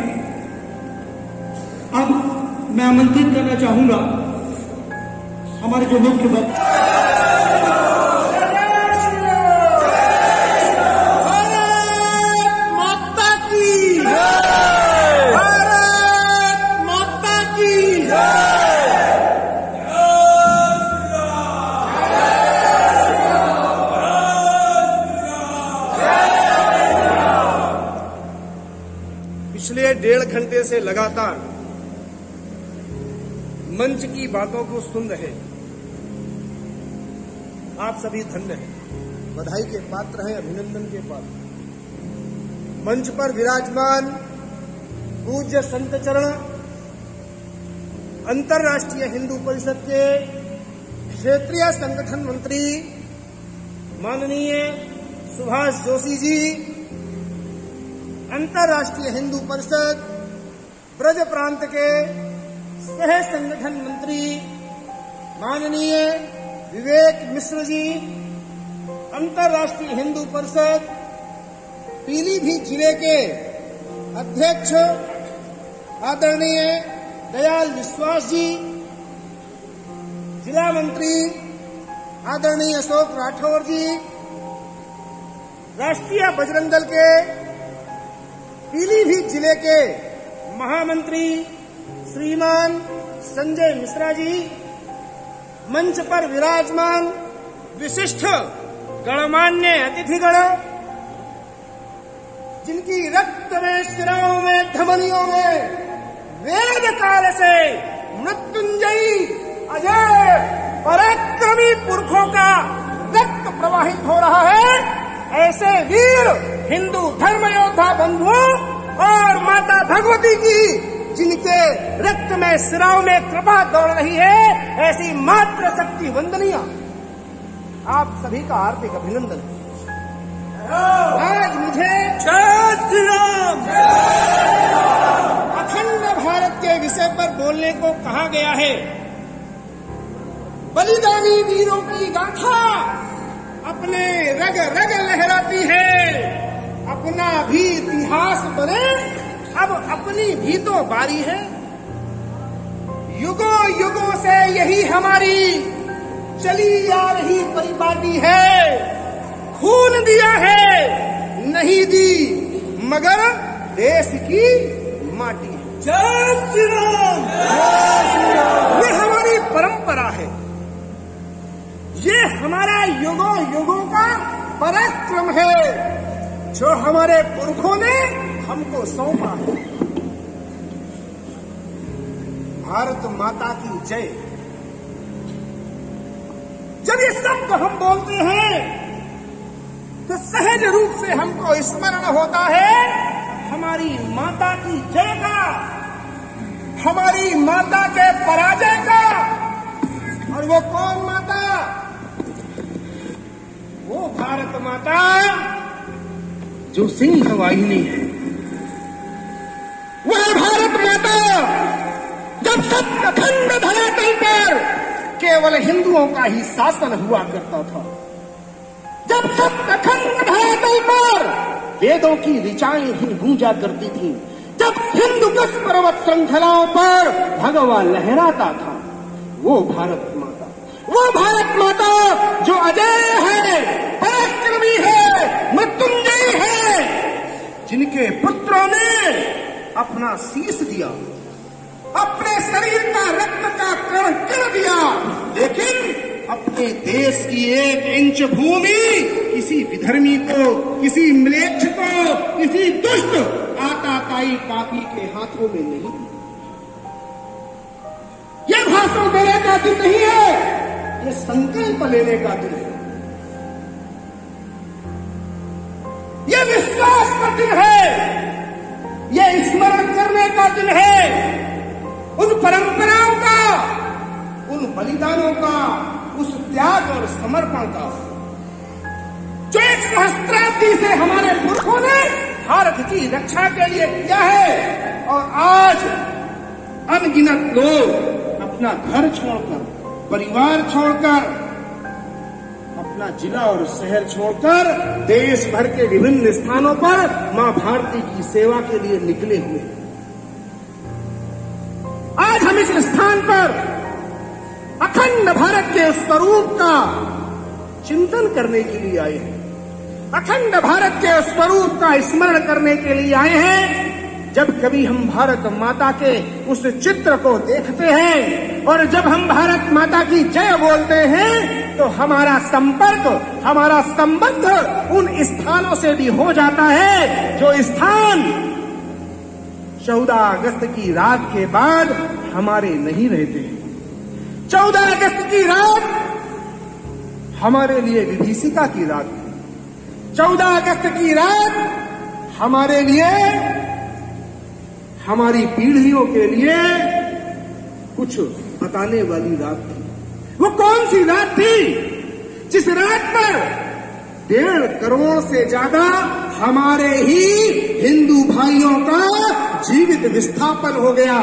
अब मैं आमंत्रित करना चाहूंगा हमारे जो मुख्य वक्ता पिछले डेढ़ घंटे से लगातार मंच की बातों को सुन रहे आप सभी धन्य हैं, बधाई के पात्र हैं, अभिनंदन के पात्र। मंच पर विराजमान पूज्य संत चरण अंतर्राष्ट्रीय हिंदू परिषद के क्षेत्रीय संगठन मंत्री माननीय सुभाष जोशी जी, अंतर्राष्ट्रीय हिंदू परिषद ब्रज प्रांत के सह संगठन मंत्री माननीय विवेक मिश्र जी, अंतर्राष्ट्रीय हिंदू परिषद पीलीभीत जिले के अध्यक्ष आदरणीय दयाल विश्वास जी, जिला मंत्री आदरणीय अशोक राठौर जी, राष्ट्रीय बजरंग दल के पीलीभीत जिले के महामंत्री श्रीमान संजय मिश्रा जी, मंच पर विराजमान विशिष्ट गणमान्य अतिथिगण, जिनकी रक्त में, सिराओं में, धमनियों में वेद काल से मृत्युंजयी अजय पराक्रमी पुरखों का रक्त प्रवाहित हो रहा है, ऐसे वीर हिंदू धर्म योद्धा बंधुओं और माता भगवती की जिनके रक्त में, सिराओं में कृपा दौड़ रही है, ऐसी मात्र शक्ति वंदनीय आप सभी का हार्दिक अभिनंदन। आज मुझे जय श्री राम, अखंड भारत के विषय पर बोलने को कहा गया है। बलिदानी वीरों की गाथा अपने रग रग लहराती है, अपना भी इतिहास बने, अब अपनी भी तो बारी है। युगों युगों से यही हमारी चली आ रही परिपाटी है, खून दिया है नहीं दी मगर देश की माटी है। जय श्री राम, ये हमारी परंपरा है, ये हमारा युगों युगों का पराक्रम है जो हमारे पुरखों ने हमको सौंपा है। भारत माता की जय। जब ये शब्द हम बोलते हैं तो सहज रूप से हमको स्मरण होता है हमारी माता की जय का, हमारी माता के पराजय का। और वो कौन माता? वो भारत माता जो सिंह वाहिनी है। वह भारत माता जब सप्तखंड धरातल पर केवल हिंदुओं का ही शासन हुआ करता था, जब सप्तखंड धरातल पर वेदों की ऋचाएं ही गूंजा करती थीं, जब हिंदू कुश पर्वत श्रृंखलाओं पर भगवा लहराता था, वो भारत माता, वो भारत माता जो अजय है, पराक्रमी है, मृत्युंजयी है, जिनके पुत्रों ने अपना शीश दिया, अपने शरीर का रक्त का कण कण दिया, लेकिन अपने देश की एक इंच भूमि किसी विधर्मी को, किसी म्लेच्छ को, किसी दुष्ट आताताई पापी के हाथों में नहीं। यह भाषण देने का दिन नहीं है, यह संकल्प लेने का दिन है, यह विश्वास का दिन है, यह स्मरण करने का दिन है उन परंपराओं का, उन बलिदानों का, उस त्याग और समर्पण का जो एक सहस्त्राब्दी से हमारे पुरखों ने भारत की रक्षा के लिए किया है। और आज अनगिनत लोग अपना घर छोड़कर, परिवार छोड़कर, अपना जिला और शहर छोड़कर देश भर के विभिन्न स्थानों पर मां भारती की सेवा के लिए निकले हुए हैं। आज हम इस स्थान पर अखंड भारत के स्वरूप का चिंतन करने के लिए आए हैं, अखंड भारत के स्वरूप का स्मरण करने के लिए आए हैं। जब कभी हम भारत माता के उस चित्र को देखते हैं और जब हम भारत माता की जय बोलते हैं, तो हमारा संपर्क, हमारा संबंध उन स्थानों से भी हो जाता है जो स्थान चौदह अगस्त की रात के बाद हमारे नहीं रहते। चौदह अगस्त की रात हमारे लिए विभीषिका की रात थी। चौदह अगस्त की रात हमारे लिए, हमारी पीढ़ियों के लिए कुछ बताने वाली रात थी। वो कौन सी रात थी? जिस रात पर डेढ़ करोड़ से ज्यादा हमारे ही हिंदू भाइयों का जीवित विस्थापन हो गया।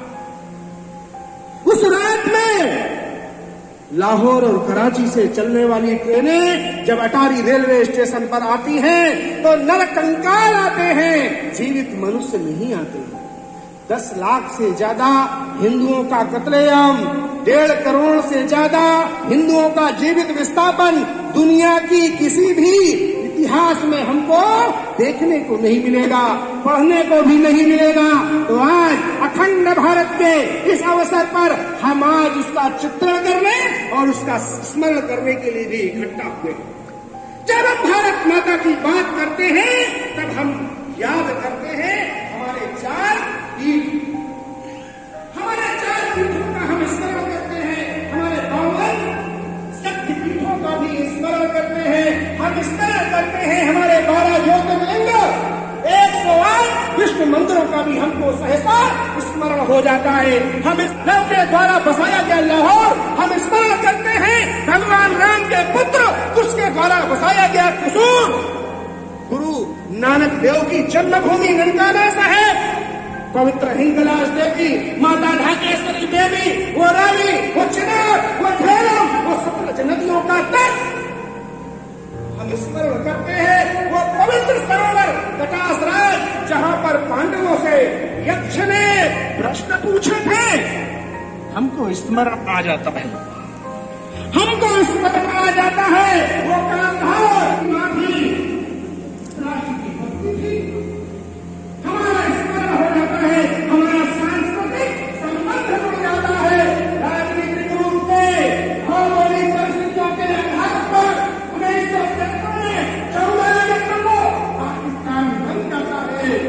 उस रात में लाहौर और कराची से चलने वाली ट्रेनें जब अटारी रेलवे स्टेशन पर आती हैं, तो नरकंकाल आते हैं, जीवित मनुष्य नहीं आते। दस लाख से ज्यादा हिंदुओं का कत्लेआम, डेढ़ करोड़ से ज्यादा हिंदुओं का जीवित विस्थापन दुनिया की किसी भी इतिहास में हमको देखने को नहीं मिलेगा, पढ़ने को भी नहीं मिलेगा। तो आज अखंड भारत के इस अवसर पर हम आज उसका चित्रण करने और उसका स्मरण करने के लिए भी इकट्ठा हुए। जब हम भारत माता की बात करते हैं, तब हम याद करते हैं हमारे चार पीठ, हमारे चार पीठों का हम स्मरण करते हैं, हमारे बावन शक्ति पीठों का भी स्मरण करते हैं, हम स्मरण करते हैं हमारे बारह ज्योतिर्लिंग, एक सौ आठ विष्णु मंदिरों का भी हमको सहसा स्मरण हो जाता है। हम इस लव के द्वारा बसाया गया लाहौर हम स्मरण करते हैं, भगवान राम के पुत्र उसके द्वारा बसाया गया कसूर, गुरु नानक देव की जन्मभूमि ननकाना साहेब, पवित्र हिंगलाज देवी, माता ढाकेश्वरी देवी, वो रावी, वो चिनार, वो झेलम, वो सतलज नदियों का तट हम स्मरण करते हैं। वो पवित्र सरोवर कटास राज, जहाँ पर पांडवों से यक्ष ने प्रश्न पूछे थे, हमको स्मरण आ जाता है, हमको स्मरण आ जाता है। वो कांधार माधी राशि की भक्ति थी, हमारा स्मरण हो जाता है, हमारा सांस्कृतिक संबंध जुड़ जाता है। राजनीतिक रूप से भौगोलिक परिस्थितियों के आधार पर उन्नीस सौ सत्तर में चौदह अगस्त को पाकिस्तान बन जाता है।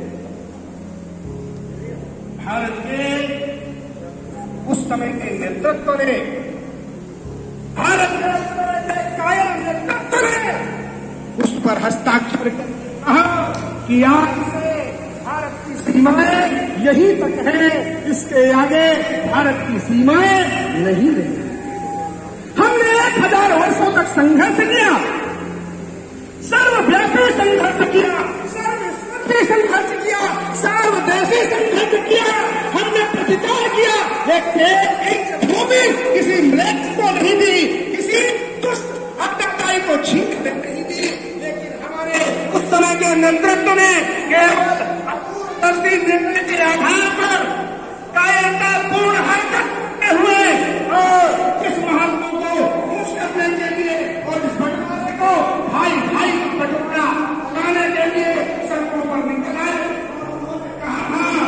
भारत के उस समय के नेतृत्व ने, भारत के उस समय के कायम नेतृत्व ने उस पर हस्ताक्षर कर कहा कि आज से भारत की सीमाएं यहीं तक है, इसके आगे भारत की सीमाएं नहीं रही। हमने एक हजार वर्षों तक संघर्ष किया, सर्वव्यापी संघर्ष किया, सर्वस्वी संघर्ष किया, सर्वदेशी संघर्ष किया, हमने प्रतिकार किया, लेकिन एक भूमि किसी म्लेच्छ को नहीं दी, किसी दुष्ट अत्याचारी को छीन नहीं दी। लेकिन हमारे उस समय के नेतृत्व ने केवल निर्णय के आधार पर कायरतापूर्ण हरकत करते हुए और इस महात्मा को खुश करने के लिए और इस बंटवारे को भाई भाई का बंटवारा कराने के लिए सड़कों पर निकल आए। उन्होंने कहा था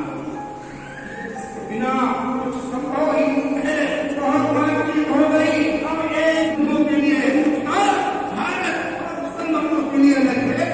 बिना कुछ संभव ही है, बहुत बातचीत हो गई, अब एक लोगों के लिए और भारत और मुसलमानों के लिए लग गए।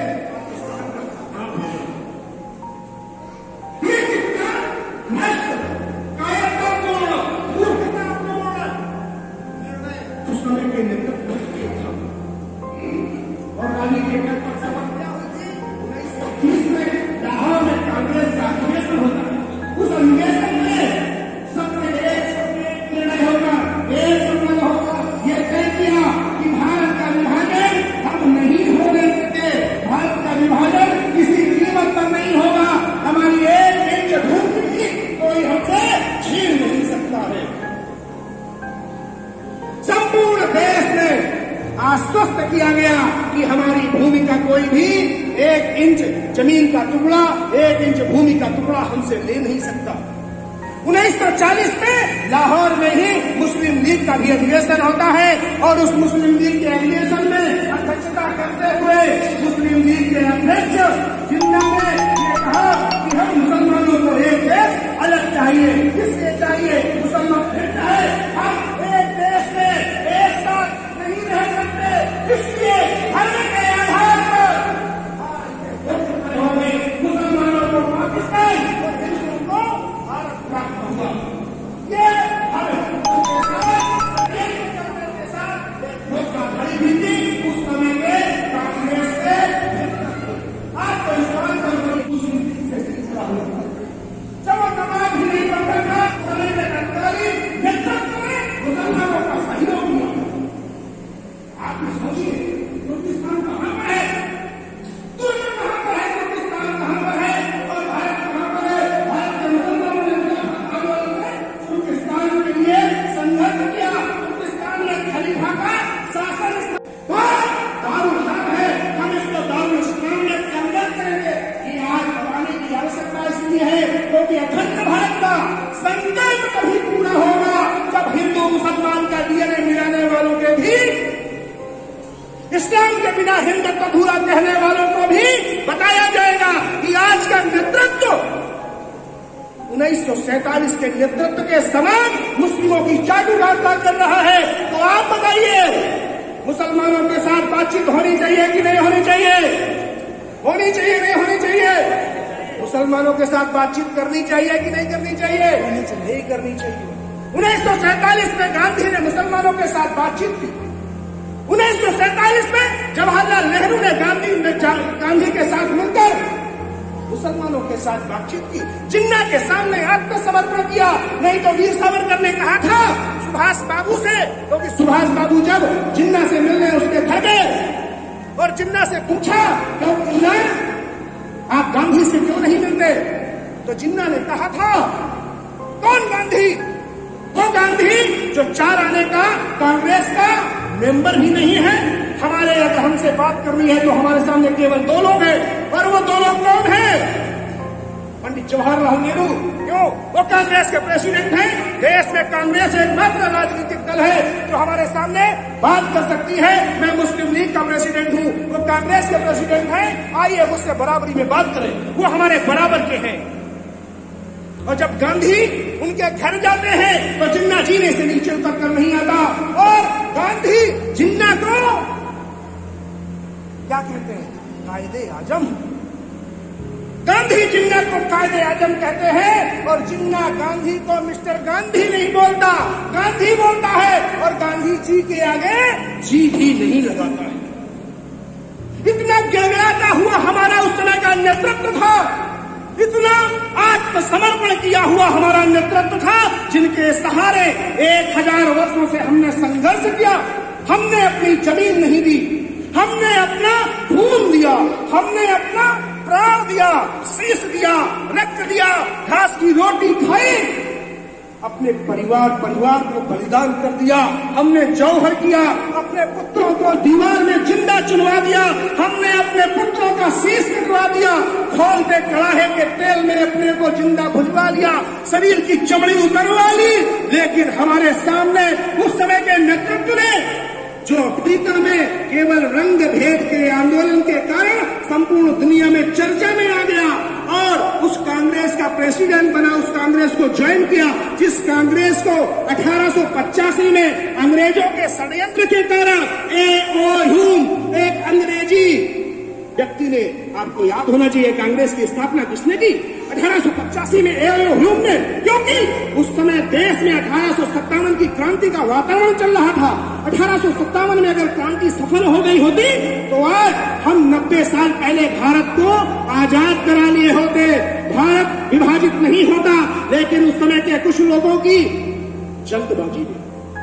आश्वस्त किया गया कि हमारी भूमि का कोई भी एक इंच जमीन का टुकड़ा, एक इंच भूमि का टुकड़ा हमसे ले नहीं सकता। उन्नीस सौ चालीस में लाहौर में ही मुस्लिम लीग का भी अधिवेशन होता है और उस मुस्लिम लीग के अधिवेशन में अध्यक्षता करते हुए मुस्लिम लीग के अध्यक्ष जिन्ना ने ये कहा कि हम मुसलमानों को एक देश अलग चाहिए। किसके चाहिए? मुसलमान फिरता है, हम एक देश में एक साथ नहीं रह सकते, इसलिए धर्म के आधार पर मुसलमानों को पाकिस्तान और हिंदुओं को भारत प्राप्त होगा। ये के साथ एक धड़ी भी थी उस समय के कांग्रेस के आपको इस बात पर जब नमाज भी नहीं पढ़ता था समय के तत्कालीन नेतृत्व में मुसलमानों का सहयोग हुआ। आप सोचिए तुर्किस्तान कहाँ पर है, तुर्क कहाँ पर है, तुर्किस्तान कहाँ पर है और भारत कहाँ पर है। भारत के मुसलमानों ने तुर्किस्तान के लिए संघर्ष किया, तुर्किस्तान ने खलीफा का शासन दारुल हक है, हम इसको दारुल इस्लाम में कन्वर्ट करेंगे। ये आज बताने की आवश्यकता इसलिए है क्योंकि अखंड भारत का संकल्प कभी पूरा होगा जब हिंदू मुसलमान का डीएनए मिलाने वालों के भी, इस्लाम के बिना हिंदुत्व अधूरा कहने वालों को भी बताया जाएगा कि आज का नेतृत्व उन्नीस सौ सैतालीस के नेतृत्व के समान मुस्लिमों की जादूगारता कर रहा है। तो आप बताइए मुसलमानों के साथ बातचीत होनी चाहिए कि नहीं होनी चाहिए? होनी चाहिए नहीं होनी चाहिए? मुसलमानों के साथ बातचीत करनी चाहिए कि नहीं करनी चाहिए? नहीं करनी चाहिए। उन्नीस सौ सैतालीस में गांधी ने मुसलमानों के साथ बातचीत की। उन्नीस सौ सैतालीस में जवाहरलाल नेहरू ने गांधी ने गांधी के साथ मिलकर मुसलमानों के साथ बातचीत की, जिन्ना के सामने आत्मसमर्पण किया। नहीं तो वीर सावरकर ने कहा था सुभाष बाबू से, क्योंकि तो सुभाष बाबू जब जिन्ना से मिलने उसके घर गए और जिन्ना से पूछा क्यों जिन्ना आप गांधी से क्यों नहीं मिलते, तो जिन्ना ने कहा था कौन गांधी? वो गांधी जो चार आने का कांग्रेस का मेंबर भी नहीं है। हमारे अगर हमसे बात करनी है तो हमारे सामने केवल दो लोग हैं और वो दो लोग कौन हैं? पंडित जवाहरलाल नेहरू। क्यों? वो कांग्रेस के प्रेसिडेंट हैं। देश में कांग्रेस एकमात्र राजनीतिक दल है जो हमारे सामने बात कर सकती है। मैं मुस्लिम लीग का प्रेसिडेंट हूँ, वो कांग्रेस के प्रेसिडेंट हैं, आइए मुझसे बराबरी में बात करें। वो हमारे बराबर के हैं। और जब गांधी उनके घर जाते हैं तो जिन्ना जीने से नीचे उतर कर नहीं आता और गांधी जिन्ना को क्या कहते हैं? कायदे आजम। गांधी जिन्ना को कायदे आजम कहते हैं और जिन्ना गांधी को मिस्टर गांधी नहीं बोलता, गांधी बोलता है और गांधी जी के आगे जी भी नहीं लगाता है। इतना गिड़गिड़ाता हुआ हमारा उस समय का नेतृत्व था, इतना आत्मसमर्पण किया हुआ हमारा नेतृत्व था, जिनके सहारे एक हजार वर्षों से हमने संघर्ष किया। हमने अपनी जमीन नहीं दी, हमने अपना खून दिया, हमने अपना प्राण दिया, शीश दिया, रक्त दिया, घास की रोटी खाई अपने परिवार परिवार को बलिदान कर दिया, हमने जौहर किया, अपने पुत्रों को दीवार में जिंदा चुनवा दिया, हमने अपने पुत्रों का शीश कटवा दिया, खोलते कड़ाहे के तेल में अपने को जिंदा भुजवा लिया, शरीर की चमड़ी उतरवा ली। लेकिन हमारे सामने उस समय के नेतृत्व ने, जो भीतर में केवल रंग भेद के आंदोलन के कारण संपूर्ण दुनिया में चर्चा में आ गया और उस कांग्रेस का प्रेसिडेंट बना, उस कांग्रेस को ज्वाइन किया, जिस कांग्रेस को अठारह सौ पचासी में अंग्रेजों के षड्यंत्र के कारण ए ओ ह्यूम, एक अंग्रेजी व्यक्ति ने, आपको याद होना चाहिए कांग्रेस की स्थापना किसने की, अठारह सौ पचासी में ए ओ ह्यूम ने, क्योंकि उस समय देश में अठारह सौ सत्तावन की क्रांति का वातावरण चल रहा था। अठारह सौ सत्तावन में अगर क्रांति सफल हो गई होती तो आज हम नब्बे साल पहले भारत को आजाद करा लिए होते, भारत विभाजित नहीं होता। लेकिन उस समय के कुछ लोगों की जल्दबाजी में,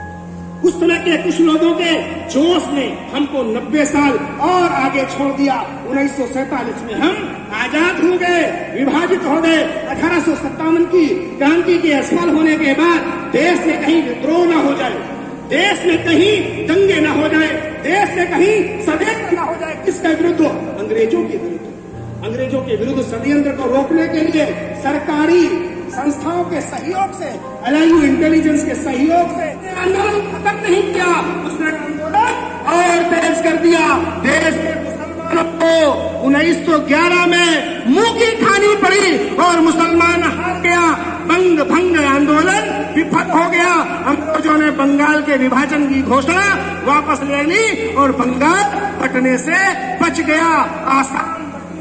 उस समय के कुछ लोगों के जोश ने हमको नब्बे साल और आगे छोड़ दिया। उन्नीस सौ सैतालीस में हम आजाद हो गए, विभाजित हो गए। अठारह सौ सत्तावन की क्रांति के असफल होने के बाद देश में कहीं विद्रोह न हो जाए, देश में कहीं दंगे न हो जाए, देश में कहीं षड्यंत्र न हो जाए। किसके विरुद्ध? अंग्रेजों के विरुद्ध। अंग्रेजों के विरुद्ध षड्यंत्र को रोकने के लिए सरकारी संस्थाओं के सहयोग से, एलआईयू इंटेलिजेंस के सहयोग से आंदोलन खत्म नहीं किया, उसने आंदोलन और तेज कर दिया। देश के मुसलमानों को उन्नीस सौ ग्यारह में मुंह की खानी पड़ी और मुसलमान हार गया। बंग भंग आंदोलन विफल हो गया। अंग्रेजों ने बंगाल के विभाजन की घोषणा वापस ले ली और बंगाल बटने से बच गया, आसाम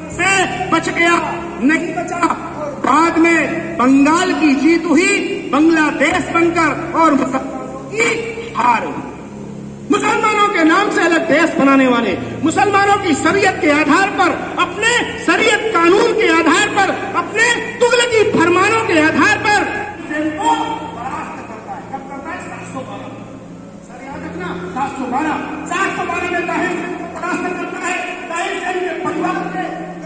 से बच गया, नहीं बचा। बाद में बंगाल की जीत हुई, बांग्लादेश बनकर, और मुसलमानों की हार हुई। मुसलमानों के नाम से अलग देश बनाने वाले, मुसलमानों की शरीयत के आधार पर, अपने शरीयत कानून के आधार पर, अपने तुगलकी फरमानों के आधार पर को परास्त करता है। कब करता है? सात सौ बारह सर याद रखना, सात सौ बारह सात सौ बारह में ताहिर सेन को परास्त करता है। ताहिर सेन के परिवार के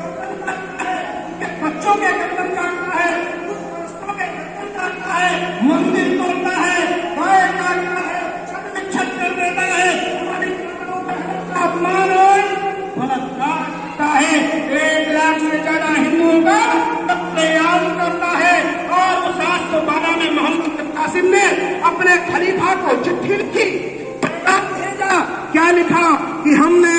बच्चों के कत्ल काटता है, रस्तों के कत्ल काटता है, मंदिर तोड़ता है, गाय काटता है, छत में छत कर देता है, हमारी अपमान और बलात्कार करता है। एक लाख से ज्यादा हिंदुओं का कत्लेआम करता है। और सात सौ बारह में मोहम्मद बिन कासिम ने अपने खलीफा को चिट्ठी लिखी, पैगाम भेजा। क्या लिखा कि हमने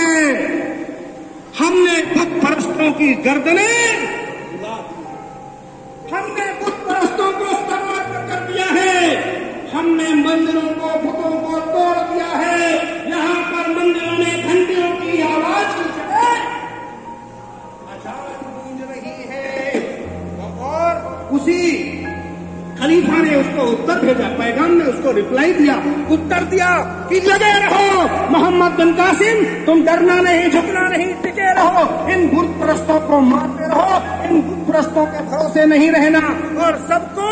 हमने बुत परस्तों की गर्दनें, हमने बुत परस्तों को समाप्त कर दिया है, हमने मंदिरों को, बुतों को तोड़ दिया है। यहाँ पर मंदिरों में घंटियों की आवाज की जगह आवाज गूंज रही है। और उसी खलीफा ने उसको उत्तर भेजा, पैगाम ने उसको रिप्लाई दिया, उत्तर दिया कि लगे रहो मोहम्मद बिन कासिम, तुम डरना नहीं, झुकना नहीं, टिके रहो, इन बुत परस्तों को मारते रहो, इन बुत परस्तों के भरोसे नहीं रहना और सबको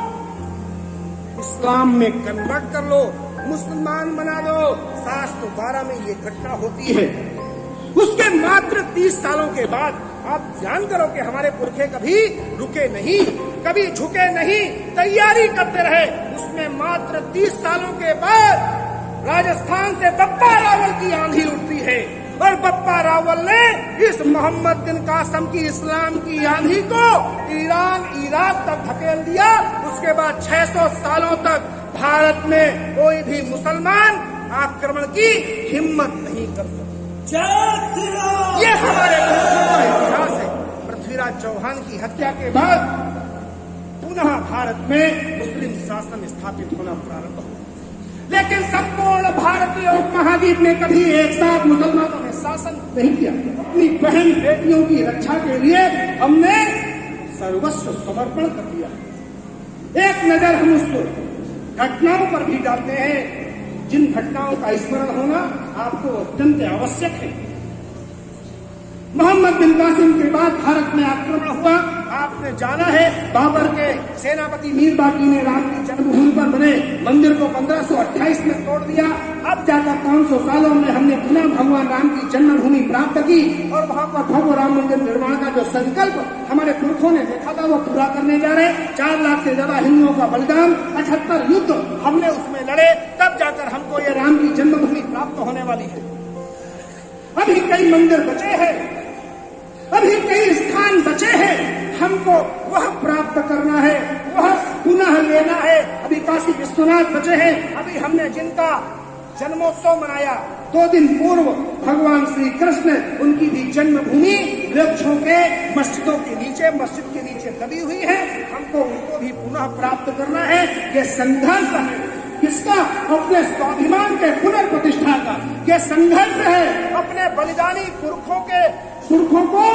इस्लाम में कन्वर्ट कर लो, मुसलमान बना दो। सात सौ बारह में ये घटना होती है। उसके मात्र तीस सालों के बाद आप ध्यान करो कि हमारे पुरखे कभी रुके नहीं, कभी झुके नहीं, तैयारी करते रहे। उसमें मात्र तीस सालों के बाद राजस्थान से बप्पा रावल की आंधी उठती है और बप्पा रावल ने इस मोहम्मद बिन कासिम की इस्लाम की आंधी को ईरान, इराक तक धकेल दिया। उसके बाद छह सौ सालों तक भारत में कोई भी मुसलमान आक्रमण की हिम्मत नहीं कर सकता। ये हमारे का इतिहास है। पृथ्वीराज चौहान की हत्या के बाद पुनः भारत में मुस्लिम शासन स्थापित होना प्रारंभ हुआ। लेकिन संपूर्ण भारतीय उपमहाद्वीप में कभी एक साथ मुसलमानों ने शासन नहीं किया। अपनी बहन बेटियों की रक्षा के लिए हमने सर्वस्व समर्पण कर दिया। एक नजर हम उस घटनाओं पर भी डालते हैं जिन घटनाओं का स्मरण होना आपको अत्यंत आवश्यक है। मोहम्मद बिन कासिम के बाद भारत में आक्रमण हुआ। आपने जाना है बाबर के सेनापति मीर बाकी ने राम की जन्मभूमि पर बने मंदिर को पंद्रह सौ अट्ठाईस में तोड़ दिया। अब जाकर पाँच सौ सालों में हमने पुनः भगवान राम की जन्मभूमि प्राप्त की और वहाँ पर भव्य राम मंदिर निर्माण का जो संकल्प हमारे पुरखों ने देखा था वो पूरा करने जा रहे। चार लाख से ज्यादा हिंदुओं का बलिदान, पचहत्तर युद्ध हमने उसमें लड़े, तब जाकर हमको ये राम की जन्मभूमि प्राप्त होने वाली है। अभी कई मंदिर बचे हैं, अभी कई स्थान बचे हैं, हमको वह प्राप्त करना है, वह पुनः लेना है। अभी काशी विश्वनाथ बचे हैं, अभी हमने जिनका जन्मोत्सव मनाया दो दिन पूर्व, भगवान श्री कृष्ण, उनकी भी जन्मभूमि वृक्षों के मस्जिदों के नीचे, मस्जिद के नीचे दबी हुई है, हमको उनको भी पुनः प्राप्त करना है। ये संघर्ष है किसका? अपने स्वाभिमान के पुनर्प्रतिष्ठा का। ये संघर्ष है अपने बलिदानी पुरखों के पुरखों को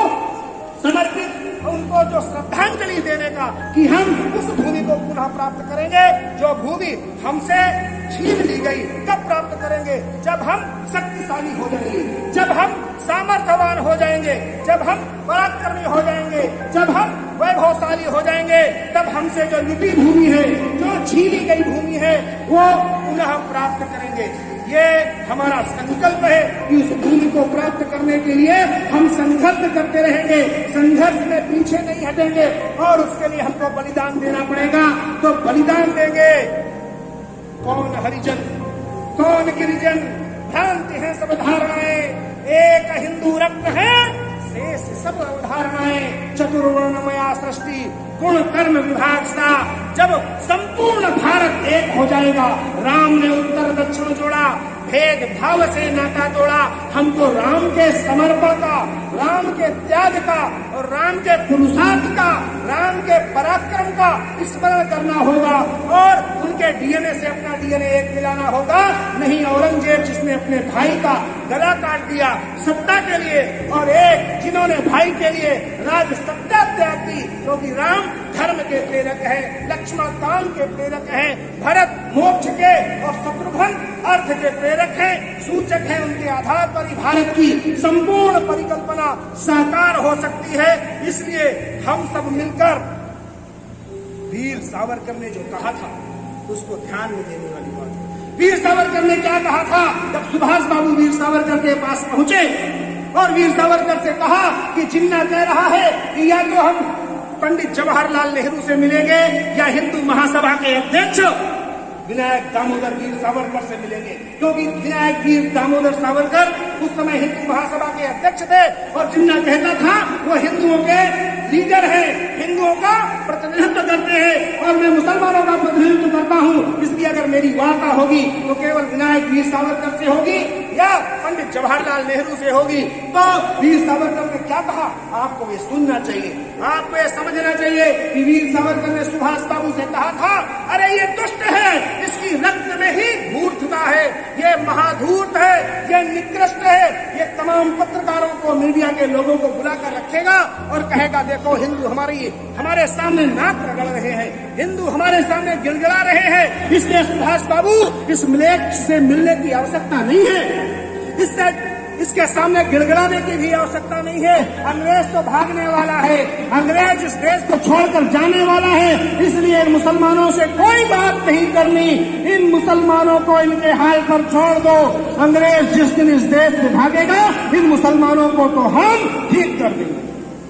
समर्पित, उनको जो श्रद्धांजलि देने का कि हम उस भूमि को पुनः प्राप्त करेंगे जो भूमि हमसे छीन ली गई। कब प्राप्त करेंगे? जब हम शक्तिशाली हो जाएंगे, जब हम सामर्थ्यवान हो जाएंगे, जब हम पराक्रमी हो जाएंगे, जब हम वैभवशाली हो जाएंगे, तब हमसे जो लुटी भूमि है, जो छीनी गई भूमि है, वो पुनः प्राप्त करेंगे। ये हमारा संकल्प है कि उस भूमि को प्राप्त करने के लिए हम संघर्ष करते रहेंगे, संघर्ष में पीछे नहीं हटेंगे और उसके लिए हमको बलिदान देना पड़ेगा। तो बलिदान देंगे कौन? हरिजन, कौन गिरिजन? भ्रांति है सब धारणाएं, एक हिंदू रक्त है, शेष सब अवधारणाएं। चतुर्वर्णमया सृष्टि गुण कर्म विभाग सा, जब संपूर्ण भारत एक हो जाएगा। राम ने उत्तर दक्षिण जोड़ा, भेद भाव से नाता तोड़ा। हमको राम के समर्पण का, राम के त्याग का और राम के पुरुषार्थ का, राम के पराक्रम का स्मरण करना होगा और उनके डीएनए से अपना डीएनए एक मिलाना होगा। नहीं औरंगजेब जिसने अपने भाई का गला काट दिया सत्ता के लिए, और एक जिन्होंने भाई के लिए राज सत्ता त्याग दी, क्योंकि राम धर्म के प्रेरक है, लक्ष्मण काम के प्रेरक है, भरत मोक्ष के और शत्रुघ्न अर्थ के प्रेरक है, सूचक है। उनके आधार पर ही भारत की संपूर्ण परिकल्पना साकार हो सकती है। इसलिए हम सब मिलकर, वीर सावरकर ने जो कहा था उसको ध्यान में देने वाली बात है। वीर सावरकर ने क्या कहा था? जब सुभाष बाबू वीर सावरकर के पास पहुंचे और वीर सावरकर से कहा कि जिन्ना कह रहा है कि या तो हम पंडित जवाहरलाल नेहरू से मिलेंगे या हिंदू महासभा के अध्यक्ष विनायक दामोदर वीर सावरकर से मिलेंगे, क्योंकि विनायक वीर दामोदर सावरकर उस समय हिंदू महासभा के अध्यक्ष थे और जिन्ना कहता था वो हिंदुओं के लीडर है, हिंदुओं का प्रतिनिधित्व करते हैं और मैं मुसलमानों का प्रतिनिधित्व करता हूँ। इसलिए अगर मेरी वार्ता होगी तो केवल विनायक वीर सावरकर से होगी या पंडित जवाहरलाल नेहरू से होगी। तो वीर सावरकर ने क्या कहा? आपको ये सुनना चाहिए, आपको ये समझना चाहिए कि वीर सावरकर ने सुभाष बाबू से कहा था, अरे ये दुष्ट है, इसकी रक्त में ही धूर्तता है, ये महाधूर्त है, ये निकृष्ट है। ये तमाम पत्रकारों को, मीडिया के लोगों को बुलाकर रखेगा और कहेगा देखो हिंदू हमारी हमारे सामने नाक रगड़ रहे हैं, हिंदू हमारे सामने गिड़गिड़ा रहे हैं। इसलिए सुभाष बाबू इस मिलेट से मिलने की आवश्यकता नहीं है, इससे इसके सामने गिड़गिड़ाने की भी आवश्यकता नहीं है। अंग्रेज तो भागने वाला है, अंग्रेज इस देश को छोड़कर जाने वाला है। इसलिए इन मुसलमानों से कोई बात नहीं करनी, इन मुसलमानों को इनके हाल पर छोड़ दो। अंग्रेज जिस दिन इस देश से भागेगा इन मुसलमानों को तो हम ठीक कर देंगे।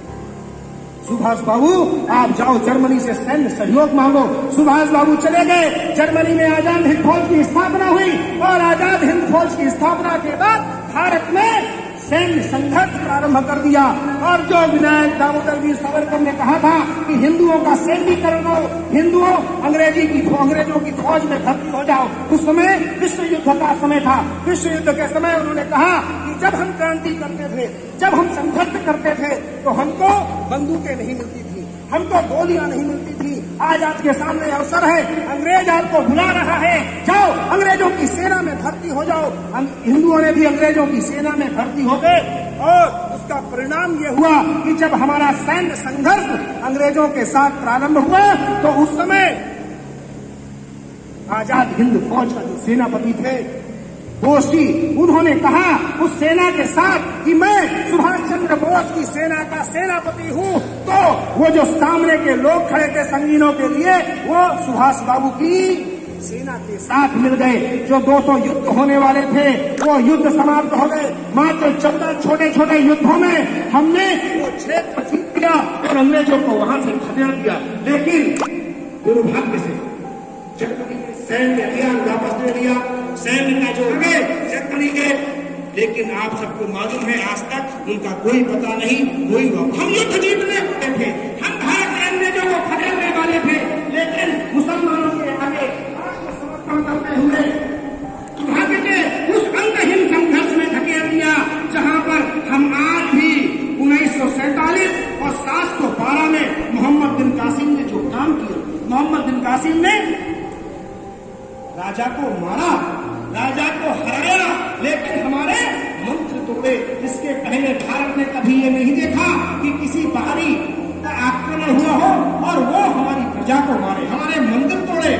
सुभाष बाबू आप जाओ जर्मनी से सैन्य सहयोग मांगो। सुभाष बाबू चले गए, जर्मनी में आजाद हिंद फौज की स्थापना हुई और आजाद हिंद फौज की स्थापना के बाद भारत में सैन्य संघर्ष प्रारंभ कर दिया। और जो विनायक दामोदर वीर सावरकर ने कहा था कि हिंदुओं का सैन्यीकरण हो, हिंदुओं अंग्रेजी की अंग्रेजों की फौज में भर्ती हो जाओ, उस समय विश्व युद्ध का समय था। विश्व युद्ध के समय उन्होंने कहा कि जब हम क्रांति करते थे, जब हम संघर्ष करते थे तो हमको बंदूकें नहीं मिलती थी, हमको गोलियां नहीं मिलती थी। आज आपके सामने अवसर है, अंग्रेज आपको बुला रहा है, जाओ अंग्रेजों की सेना में भर्ती हो जाओ। हिंदुओं ने भी अंग्रेजों की सेना में भर्ती हो गए और उसका परिणाम ये हुआ कि जब हमारा सैन्य संघर्ष अंग्रेजों के साथ प्रारंभ हुआ तो उस समय आजाद हिंद फौज का जो सेनापति थे गोष्ठी उन्होंने कहा उस सेना के साथ कि मैं सुभाष चंद्र बोस की सेना का सेनापति हूँ, तो वो जो सामने के लोग खड़े थे संगीनों के लिए, वो सुभाष बाबू की सेना के साथ मिल गए। जो दो सौ युद्ध होने वाले थे वो युद्ध समाप्त हो गए। मात्र चौदह छोटे छोटे युद्धों में हमने वो क्षेत्र जीत लिया और अंग्रेजों को वहां से खदेड़ दिया। लेकिन दुर्भाग्य से जर्मनी ने सैन्य अभियान वापस ले लिया, सैन्य का जो आगे जर्मनी के, लेकिन आप सबको मालूम है आज तक उनका कोई पता नहीं, कोई हम युद्ध जीतने वाले थे, हम भारत के अंग्रेजों को खदेड़ने वाले थे, लेकिन मुसलमानों के आगे आत्मसमर्पण करते हुए दुर्भाग्य के उस अंतहीन संघर्ष में धकेल दिया, जहां पर हम आज भी उन्नीस सौ सैतालीस और सात सौ बारह में मोहम्मद बिन कासिम ने जो काम किया, मोहम्मद बिन कासिम ने राजा को मारा, राजा को हराया, लेकिन हमारे मंत्र तोड़े। इसके पहले भारत ने कभी ये नहीं देखा कि किसी बाहरी का आक्रमण हुआ हो और वो हमारी प्रजा को मारे, हमारे मंदिर तोड़े।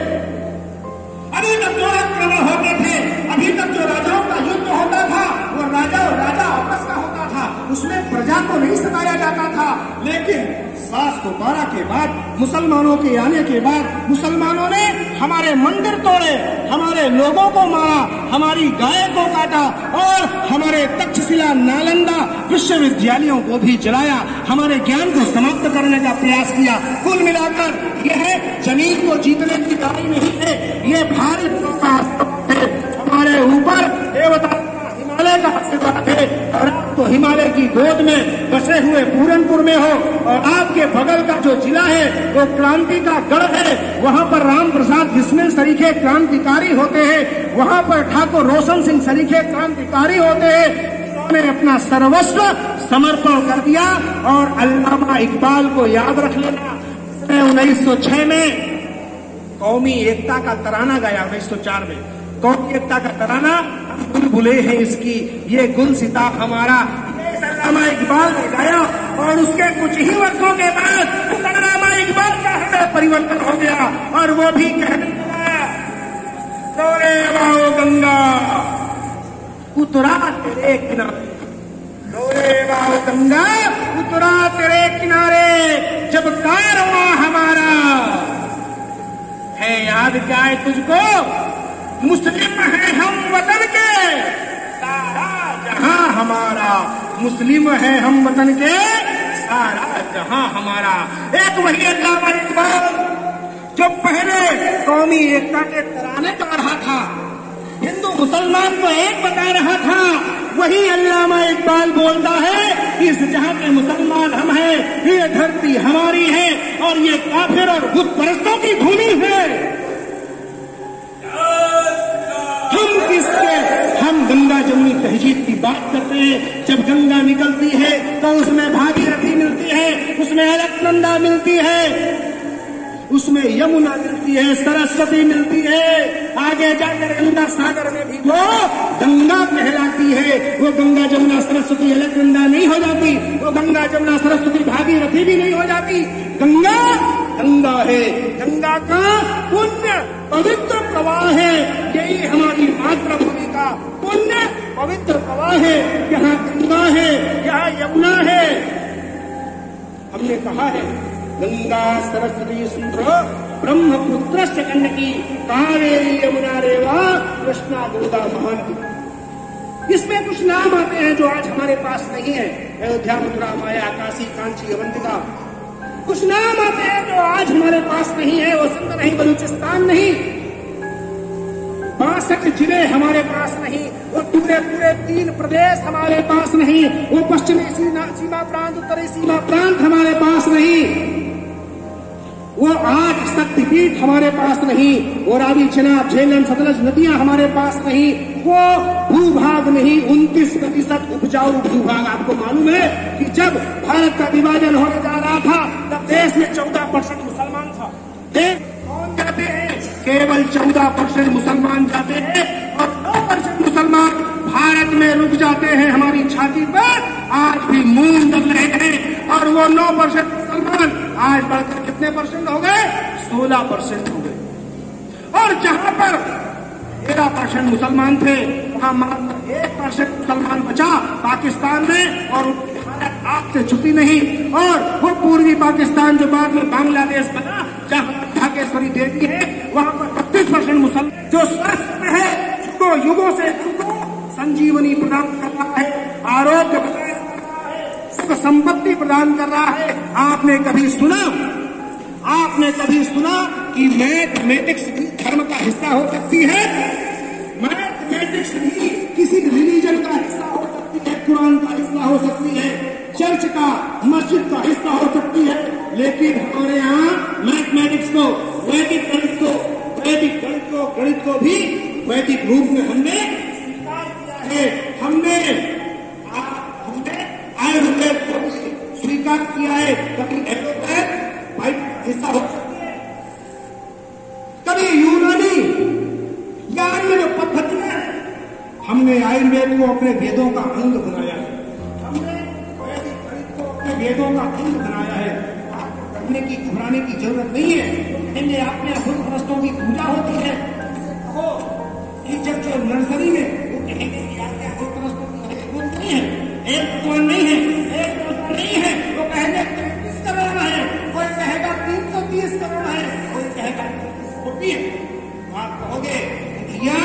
अभी तक जो आक्रमण होते थे, अभी तक जो राजाओं का युद्ध होता था, वो राजा और राजा आपस का होता था, उसमें प्रजा को नहीं सताया जाता था। लेकिन सात सौ बारह के बाद, मुसलमानों के आने के बाद, मुसलमानों ने हमारे मंदिर तोड़े, हमारे लोगों को मारा, हमारी गाय को काटा और हमारे तक्षशिला नालंदा विश्वविद्यालयों को भी जलाया, हमारे ज्ञान को समाप्त करने का प्रयास किया। कुल मिलाकर यह जमीन को जीतने की लड़ाई नहीं है, ये भारत का हमारे ऊपर देवता हिमालय का आशीर्वाद है। और आप तो हिमालय की गोद में बसे हुए पूरनपुर में हो, और आपके बगल का जो जिला है वो क्रांति का गढ़ है। वहाँ पर राम प्रसाद बिस्मिल सरीखे क्रांतिकारी होते हैं, वहाँ पर ठाकुर रोशन सिंह सरीखे क्रांतिकारी होते हैं। उन्होंने अपना सर्वस्व समर्पण कर दिया। और अल्लामा इकबाल को याद रख लेना, उन्नीस सौ छह में कौमी एकता का तराना गाया, उन्नीस सौ चार में कौमी एकता का तराना, बुलबुले हैं इसकी ये गुलसिता हमारा, अल्लामा इकबाल ने गाया। और उसके कुछ ही वर्षों के बाद अल्लामा इकबाल का हृदय परिवर्तन हो गया और वो भी कहने लगा, दौरे वाओ गंगा उतरा तेरे किनारे, दौरे वाओ गंगा उतरा तेरे किनारे, जब कारवां हमारा है याद क्या है तुझको, मुस्लिम है हम वतन के सारा जहां हमारा, मुस्लिम है हम वतन के सारा जहां हमारा। एक वही अल्लामा इकबाल जो पहले कौमी एकता के तराने गा रहा था, हिंदू मुसलमान को एक बता रहा था, वही अल्लामा इकबाल बोलता है इस जहां के मुसलमान हम हैं, ये धरती हमारी है और ये काफिर और बुत परस्तों की भूमि है। हम किसके, हम गंगा जमुनी तहजीब की बात करते हैं। जब गंगा निकलती है तो उसमें भागीरथी मिलती है, उसमें अलकनंदा मिलती है, उसमें यमुना मिलती है, सरस्वती मिलती है, आगे जाकर गंगा सागर में भी वो गंगा कहलाती है। वो गंगा जमुना सरस्वती अलकनंदा नहीं हो जाती, वो गंगा जमुना सरस्वती भागीरथी भी नहीं हो जाती। गंगा गंगा है, गंगा का पुण्य पवित्र प्रवाह है, यही हमारी मातृभूमि का पुण्य पवित्र प्रवाह है। यहाँ गंगा है, यहाँ यमुना है। हमने कहा है गंगा सरस्वती सिंधु ब्रह्मपुत्र से गंडकी कावेरी यमुना रेवा कृष्णा गोदा महानदी। इसमें कुछ नाम आते हैं जो आज हमारे पास नहीं है, अयोध्या, मथुरा, माया, काशी, कांची, अवंतिका। कुछ नाम आते हैं जो आज हमारे पास नहीं है, वो सिंध नहीं, बलूचिस्तान नहीं, बासठ जिले हमारे पास नहीं, वो पूरे पूरे तीन प्रदेश हमारे पास नहीं, वो पश्चिमी सीमा प्रांत, उत्तरी सीमा प्रांत हमारे पास नहीं, वो आठ शक्तिपीठ हमारे पास नहीं, वो रावी, चिनाब, झेलम, सतलज नदियां हमारे पास नहीं, वो भूभाग नहीं, उनतीस प्रतिशत उपजाऊ भूभाग। आपको मालूम है कि जब भारत का विभाजन होने जा रहा था तब देश में चौदह परसेंट मुसलमान था। देश कौन जाते हैं? केवल चौदह परसेंट मुसलमान जाते हैं और नौ परसेंट मुसलमान भारत में रुक जाते हैं हमारी छाती पर। आज भी मूंग दब रहे हैं और वो नौ परसेंट मुसलमान आज बढ़कर कितने परसेंट हो गए? सोलह परसेंट हो गए। और जहां पर तेरह परसेंट मुसलमान थे, वहाँ मात्र एक परसेंट मुसलमान बचा पाकिस्तान में, और उनकी हालत आग से छुपी नहीं। और वो पूर्वी पाकिस्तान जो बाद में बांग्लादेश बना, जहाँ ढाकेश्वरी देवी है, वहाँ पर बत्तीस परसेंट मुसलमान जो स्वस्थ में है, जिसको युगों से युगों संजीवनी प्रदान कर रहा है, आरोग्य प्रदान कर रहा है, सुख संपत्ति प्रदान कर रहा है। आपने कभी सुना आपने कभी सुना कि मैथमेटिक्स भी धर्म का हिस्सा हो सकती है? मैथमेटिक्स भी किसी रिलीजन का हिस्सा हो सकती है, कुरान का हिस्सा हो सकती है, चर्च का, मस्जिद का हिस्सा हो सकती है। लेकिन हमारे यहाँ मैथमेटिक्स को, वैदिक गणित को, वैदिक गणित को गणित को भी वैदिक रूप में हमने स्वीकार किया है। हमने हमने आयुर्वेद को भी स्वीकार किया है। कभी एलोपैथ हिस्सा हो सकती है, कभी यूनानी या अन्य जो पद्धतियां हैं, हमने आयुर्वेद को अपने वेदों का अंग बनाया है, हमने वैदिक गणित को अपने वेदों का अंग बनाया है। आपको करने की, घबराने की जरूरत नहीं है। कहेंगे आपने असुर परस्तों की पूजा होती है, कहो टीचर जो नर्सरी में, वो कहेंगे कि आपने असुर परस्तों की जरूरत नहीं है, एक भगवान नहीं है, एक भगवान नहीं है, वो कहेंगे किस करोड़ है, कोई कहेगा तीन सौ तीस करोड़ है, कोई कहेगा कोटी है। आप कहोगे भैया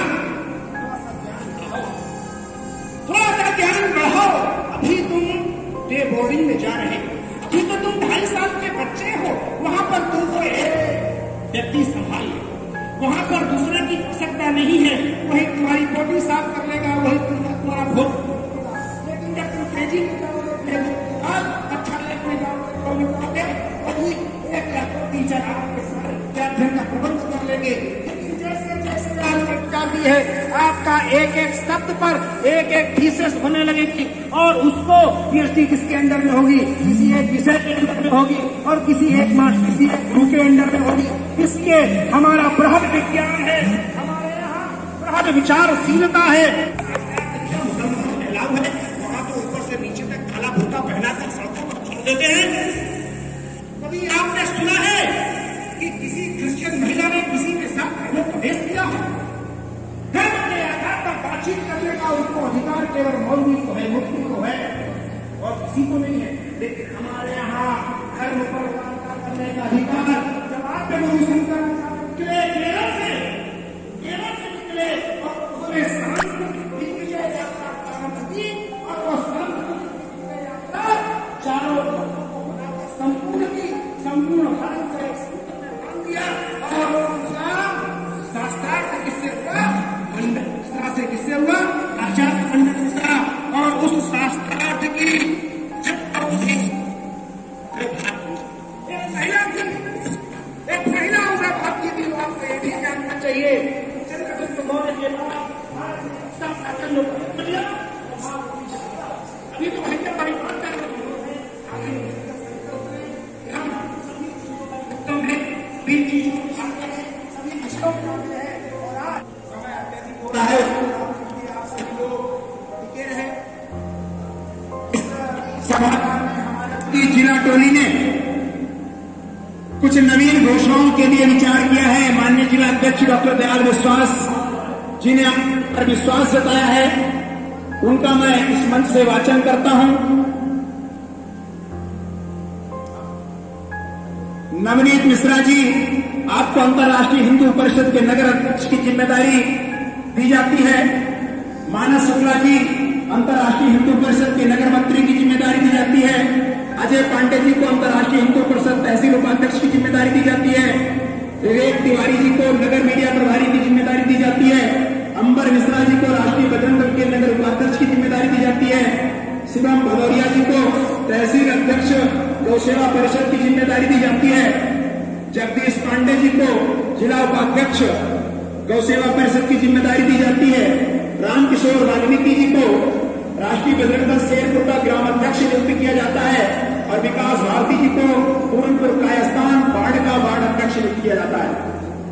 थोड़ा सा ज्ञान बढ़ाओ, अभी तुम डे बोर्डिंग में जा रहे हो, अभी तो तुम ढाई साल के बच्चे हो, वहां पर तुमको एक व्यक्ति संभालिए, वहां पर दूसरे की आवश्यकता नहीं है, वही तुम्हारी बोटी साफ कर लेगा, वही तुम्हारा भोग। लेकिन जब तुम तेजी में जाओगे, अच्छा लेखने जाओगे, वही एक या दो टीचर आपके सारे विद्यार्थियों का प्रबंध कर लेंगे। जैसे जैसे जाती है, आपका एक एक शब्द पर एक एक थीसिस होने लगेगी, और उसको पीएचडी किसके अंडर में होगी? किसी एक विषय के अंडर में होगी, और किसी एक मास्टर, किसी एक गुरु के अंडर में होगी। इसके हमारा बृहद विज्ञान है, हमारे यहाँ बृहद विचारशीलता है। लागू है, वहाँ तो ऊपर से नीचे तक काला भूता पहनाकर सड़कों पर छोड़ देते हैं। कभी आपने सुना है कि किसी क्रिश्चियन महिला ने किसी के साथ प्रेम प्रवेश किया हो? धर्म के आधार पर बातचीत करने का उनको अधिकार केवल मौलवी को है, मुफ्ती को है, और किसी को नहीं है। लेकिन हमारे यहाँ धर्म पर वार्ता करने का अधिकार जब आपके गुरु शंकर निकले केरल से, केरल से निकले और उन्होंने सांस्कृतिक दिग्विजय यात्रा प्रारंभ की, और वो सांस्कृतिक दिग्विजय यात्रा चारों धर्मों को बनाकर संपूर्ण की, संपूर्ण भारत को एक सूत्र में बांध दिया। और शास्त्रार्थ किससे हुआ? खंडन मिश्रा से किससे हुआ? आचार्य खंडन मिश्रा। और उस शास्त्रार्थ की एक महिला थी, एक महिला उसे भक्ति थी। आपको ये भी जानना चाहिए, चंद्रगुप्त मौर्य के बाद शासन अभी तो भैया बड़ी बात कर रहे जिला टोली ने कुछ नवीन घोषणाओं के लिए विचार किया है। माननीय जिला अध्यक्ष डॉक्टर दयाल विश्वास जिन्हें आप पर विश्वास जताया है, उनका मैं इस मंच से वाचन करता हूं। नवनीत मिश्रा जी, आपको अंतर्राष्ट्रीय हिंदू परिषद के नगर अध्यक्ष की जिम्मेदारी दी जाती है। मानस शुक्ला जी, अंतर्राष्ट्रीय हिंदू परिषद के नगर मंत्री की जिम्मेदारी दी जाती है। अजय पांडे जी को अंतर्राष्ट्रीय हिंदू परिषद तहसील उपाध्यक्ष की जिम्मेदारी दी जाती है। विवेक तिवारी जी को नगर मीडिया प्रभारी की जिम्मेदारी दी जाती है। अंबर मिश्रा जी को राष्ट्रीय बजरंग दल के नगर उपाध्यक्ष की जिम्मेदारी दी जाती है। शिवम भदौरिया जी को तहसील अध्यक्ष गौ सेवा परिषद की जिम्मेदारी दी जाती है। जगदीश पांडे जी को जिला उपाध्यक्ष गौ सेवा परिषद की जिम्मेदारी दी जाती है। रामकिशोर वाल्मीकि जी को राष्ट्रीय बजरंग दल शेरपुर का ग्राम अध्यक्ष नियुक्त किया जाता है और विकास भारती जी को पूरनपुर कायस्थान वार्ड का वार्ड अध्यक्ष नियुक्त किया जाता है।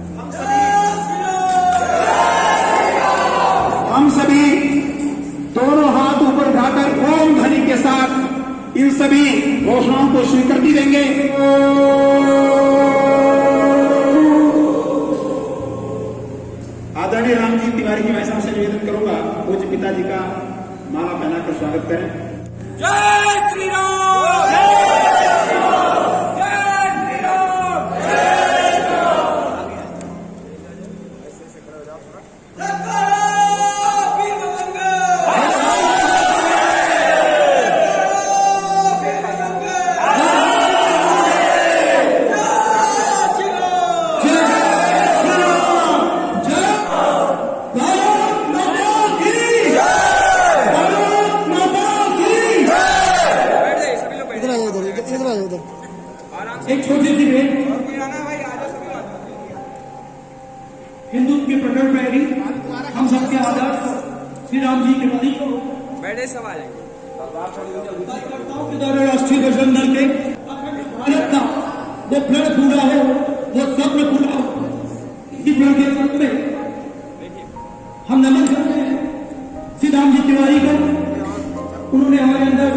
हम सभी दोनों हाथ ऊपर उठाकर ओम ध्वनि के साथ इन सभी घोषणाओं को स्वीकृति देंगे। आदरणीय रामजी करते हैं। जय श्री राम, जय श्री राम, जय श्री राम, जय श्री राम। वीर बजरंग, एक छोटी सी भेंट हिंदुत्व के प्रकट प्रहरी हम सबके आदर्श श्री राम जी के पति को बैठे सब आ जाएंगे। कार्यकर्ताओं के द्वारा राष्ट्रीय बजरंग दल के भारत का वो प्रण पूरा हो, वो स्वप्न पूरा हो, इसी प्रण के साथ में हम नमन करते हैं श्री राम जी तिवारी को। उन्होंने हमारे अंदर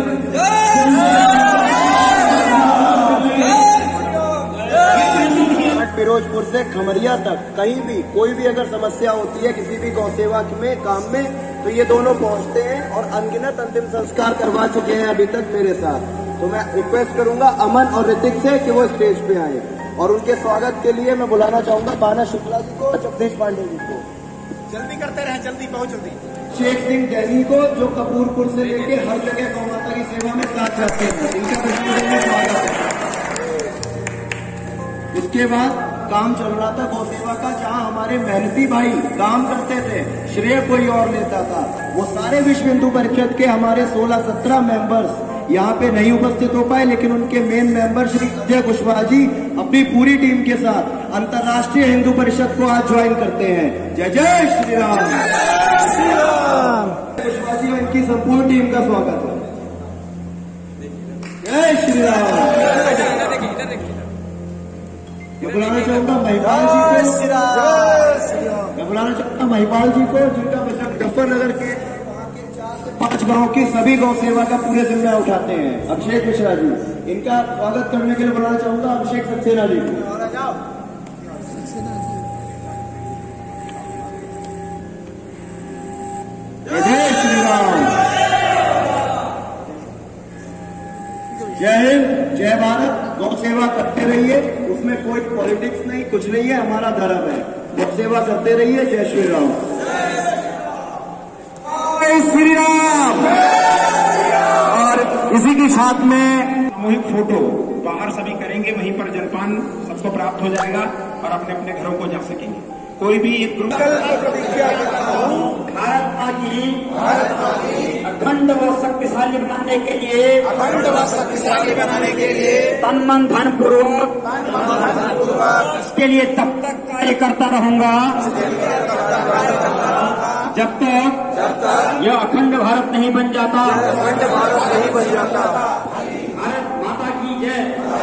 फिरोजपुर से खमरिया तक कहीं भी कोई भी अगर समस्या होती है किसी भी गौ सेवा में काम में, तो ये दोनों पहुंचते हैं और अनगिनत अंतिम संस्कार करवा चुके हैं अभी तक मेरे साथ। तो मैं रिक्वेस्ट करूंगा अमन और ऋतिक से कि वो स्टेज पे आए और उनके स्वागत के लिए मैं बुलाना चाहूंगा बाना शुक्ला जी को, जगदीश पांडे जी को। जल्दी करते रहे, जल्दी बहुत जल्दी। शेख सिंह जैनी को, जो कपूरपुर से लेके हर जगह गौ माता की सेवा में साथ रहते हैं, इनका प्रश्न स्वागत है। उसके बाद काम चल रहा था गौ सेवा का, जहां हमारे मेहनती भाई काम करते थे, श्रेय कोई और लेता था। वो सारे विश्व हिंदू परिषद के हमारे सोलह सत्रह मेंबर्स यहाँ पे नहीं उपस्थित हो पाए, लेकिन उनके मेन मेंबर श्री अजय कुशवाहा जी अपनी पूरी टीम के साथ अंतर्राष्ट्रीय हिंदू परिषद को आज ज्वाइन करते हैं। जय जय श्री राम, श्री राम। कुशवाहा जी और इनकी संपूर्ण टीम का स्वागत है। जय श्री राम। मैं बुलाना चाहूंगा महिपाल जी को, मैं बुलाना चाहूंगा महिपाल जी को, जिनका मुजफ्फरनगर के पांच गांव की सभी गौ सेवा का पूरे जिम्मे उठाते हैं। अभिषेक मिश्रा जी, इनका स्वागत करने के लिए बुलाना चाहूंगा अभिषेक सक्सेना जी को। जय श्री राम, जय हिंद, जय भारत। गौ सेवा करते रहिए, उसमें कोई पॉलिटिक्स नहीं, कुछ नहीं है, हमारा धर्म है। गौ सेवा करते रहिए। जय श्री राम, जय श्री राम। और इसी के साथ में सामूहिक फोटो बाहर सभी करेंगे, वहीं पर जलपान सबको प्राप्त हो जाएगा और अपने अपने घरों को जा सकेंगे। कोई भी एक ग्रुप भारत माँ की अखंड व शक्तिशाली बनाने के लिए अखंड व शक्तिशाली बनाने के लिए तन मन धन पूर्वक इसके लिए तब तक कार्य करता रहूंगा जब तक यह अखंड भारत नहीं बन जाता। अखंड भारत नहीं बन जाता। भारत माता की जय।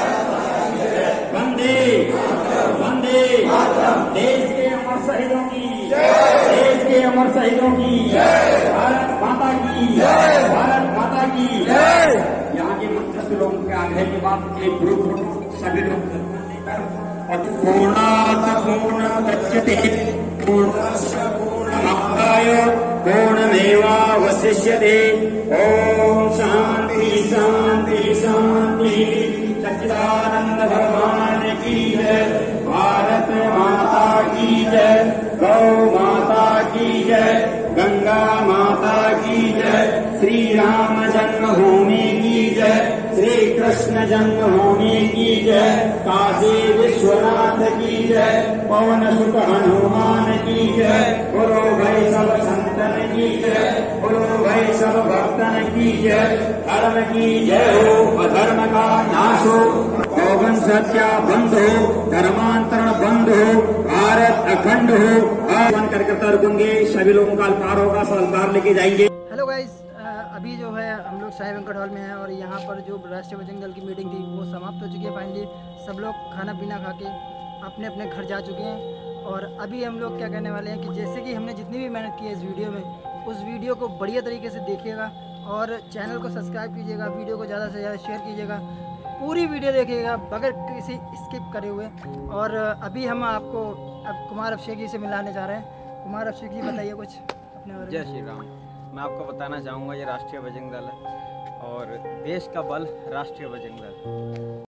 वंदे वंदे देश के अमर शहीदों की, देश के अमर शहीदों की, भारत माता की, भारत माता की। यहाँ के मंत्र लोगों के आग्रह के बाद के ग्रुप सभी लोग पूर्णात् पूर्णमुदच्यते पूर्णस्य पूर्णमादाय पूर्णमेवावशिष्यते। ओम शांति शांति शांति। सच्चिदानंद भगवान की जय, भारत माता की जय, गौ माता की जय, गंगा माता की जय, श्री राम जन्मभूमि की जय, श्री कृष्ण जन्मभूमि की जय, काशी विश्वनाथ की जय, पवन सुत हनुमान की जय, गुरु भाई सब संतन की जय, गुरु भाई सब भक्तन की जय। धर्म की जय हो, अधर्म का नाश हो, पवन सत्या बंद हो, धर्मांतरण बंद हो, भारत अखंड हो। कार्यकर्ता रुकेंगे, सभी लोगों का अल्पार होगा, सब अल्पार लेके जाएंगे। हेलो गाइस, अभी जो है हम लोग साई वेंकट हॉल में हैं और यहाँ पर जो राष्ट्रीय बजरंग दल की मीटिंग थी वो समाप्त हो चुकी है। फाइनली सब लोग खाना पीना खा के अपने अपने घर जा चुके हैं और अभी हम लोग क्या कहने वाले हैं कि जैसे कि हमने जितनी भी मेहनत की है इस वीडियो में, उस वीडियो को बढ़िया तरीके से देखिएगा और चैनल को सब्सक्राइब कीजिएगा, वीडियो को ज़्यादा से ज़्यादा शेयर कीजिएगा, पूरी वीडियो देखिएगा बगैर किसी स्किप करे हुए। और अभी हम आपको अब कुमार अभिषेक जी से मिलाने जा रहे हैं। कुमार अभिषेक जी बताइए कुछ अपने बारे में। जय श्री राम। मैं आपको बताना चाहूँगा ये राष्ट्रीय बजरंग दल है और देश का बल राष्ट्रीय बजरंग दल।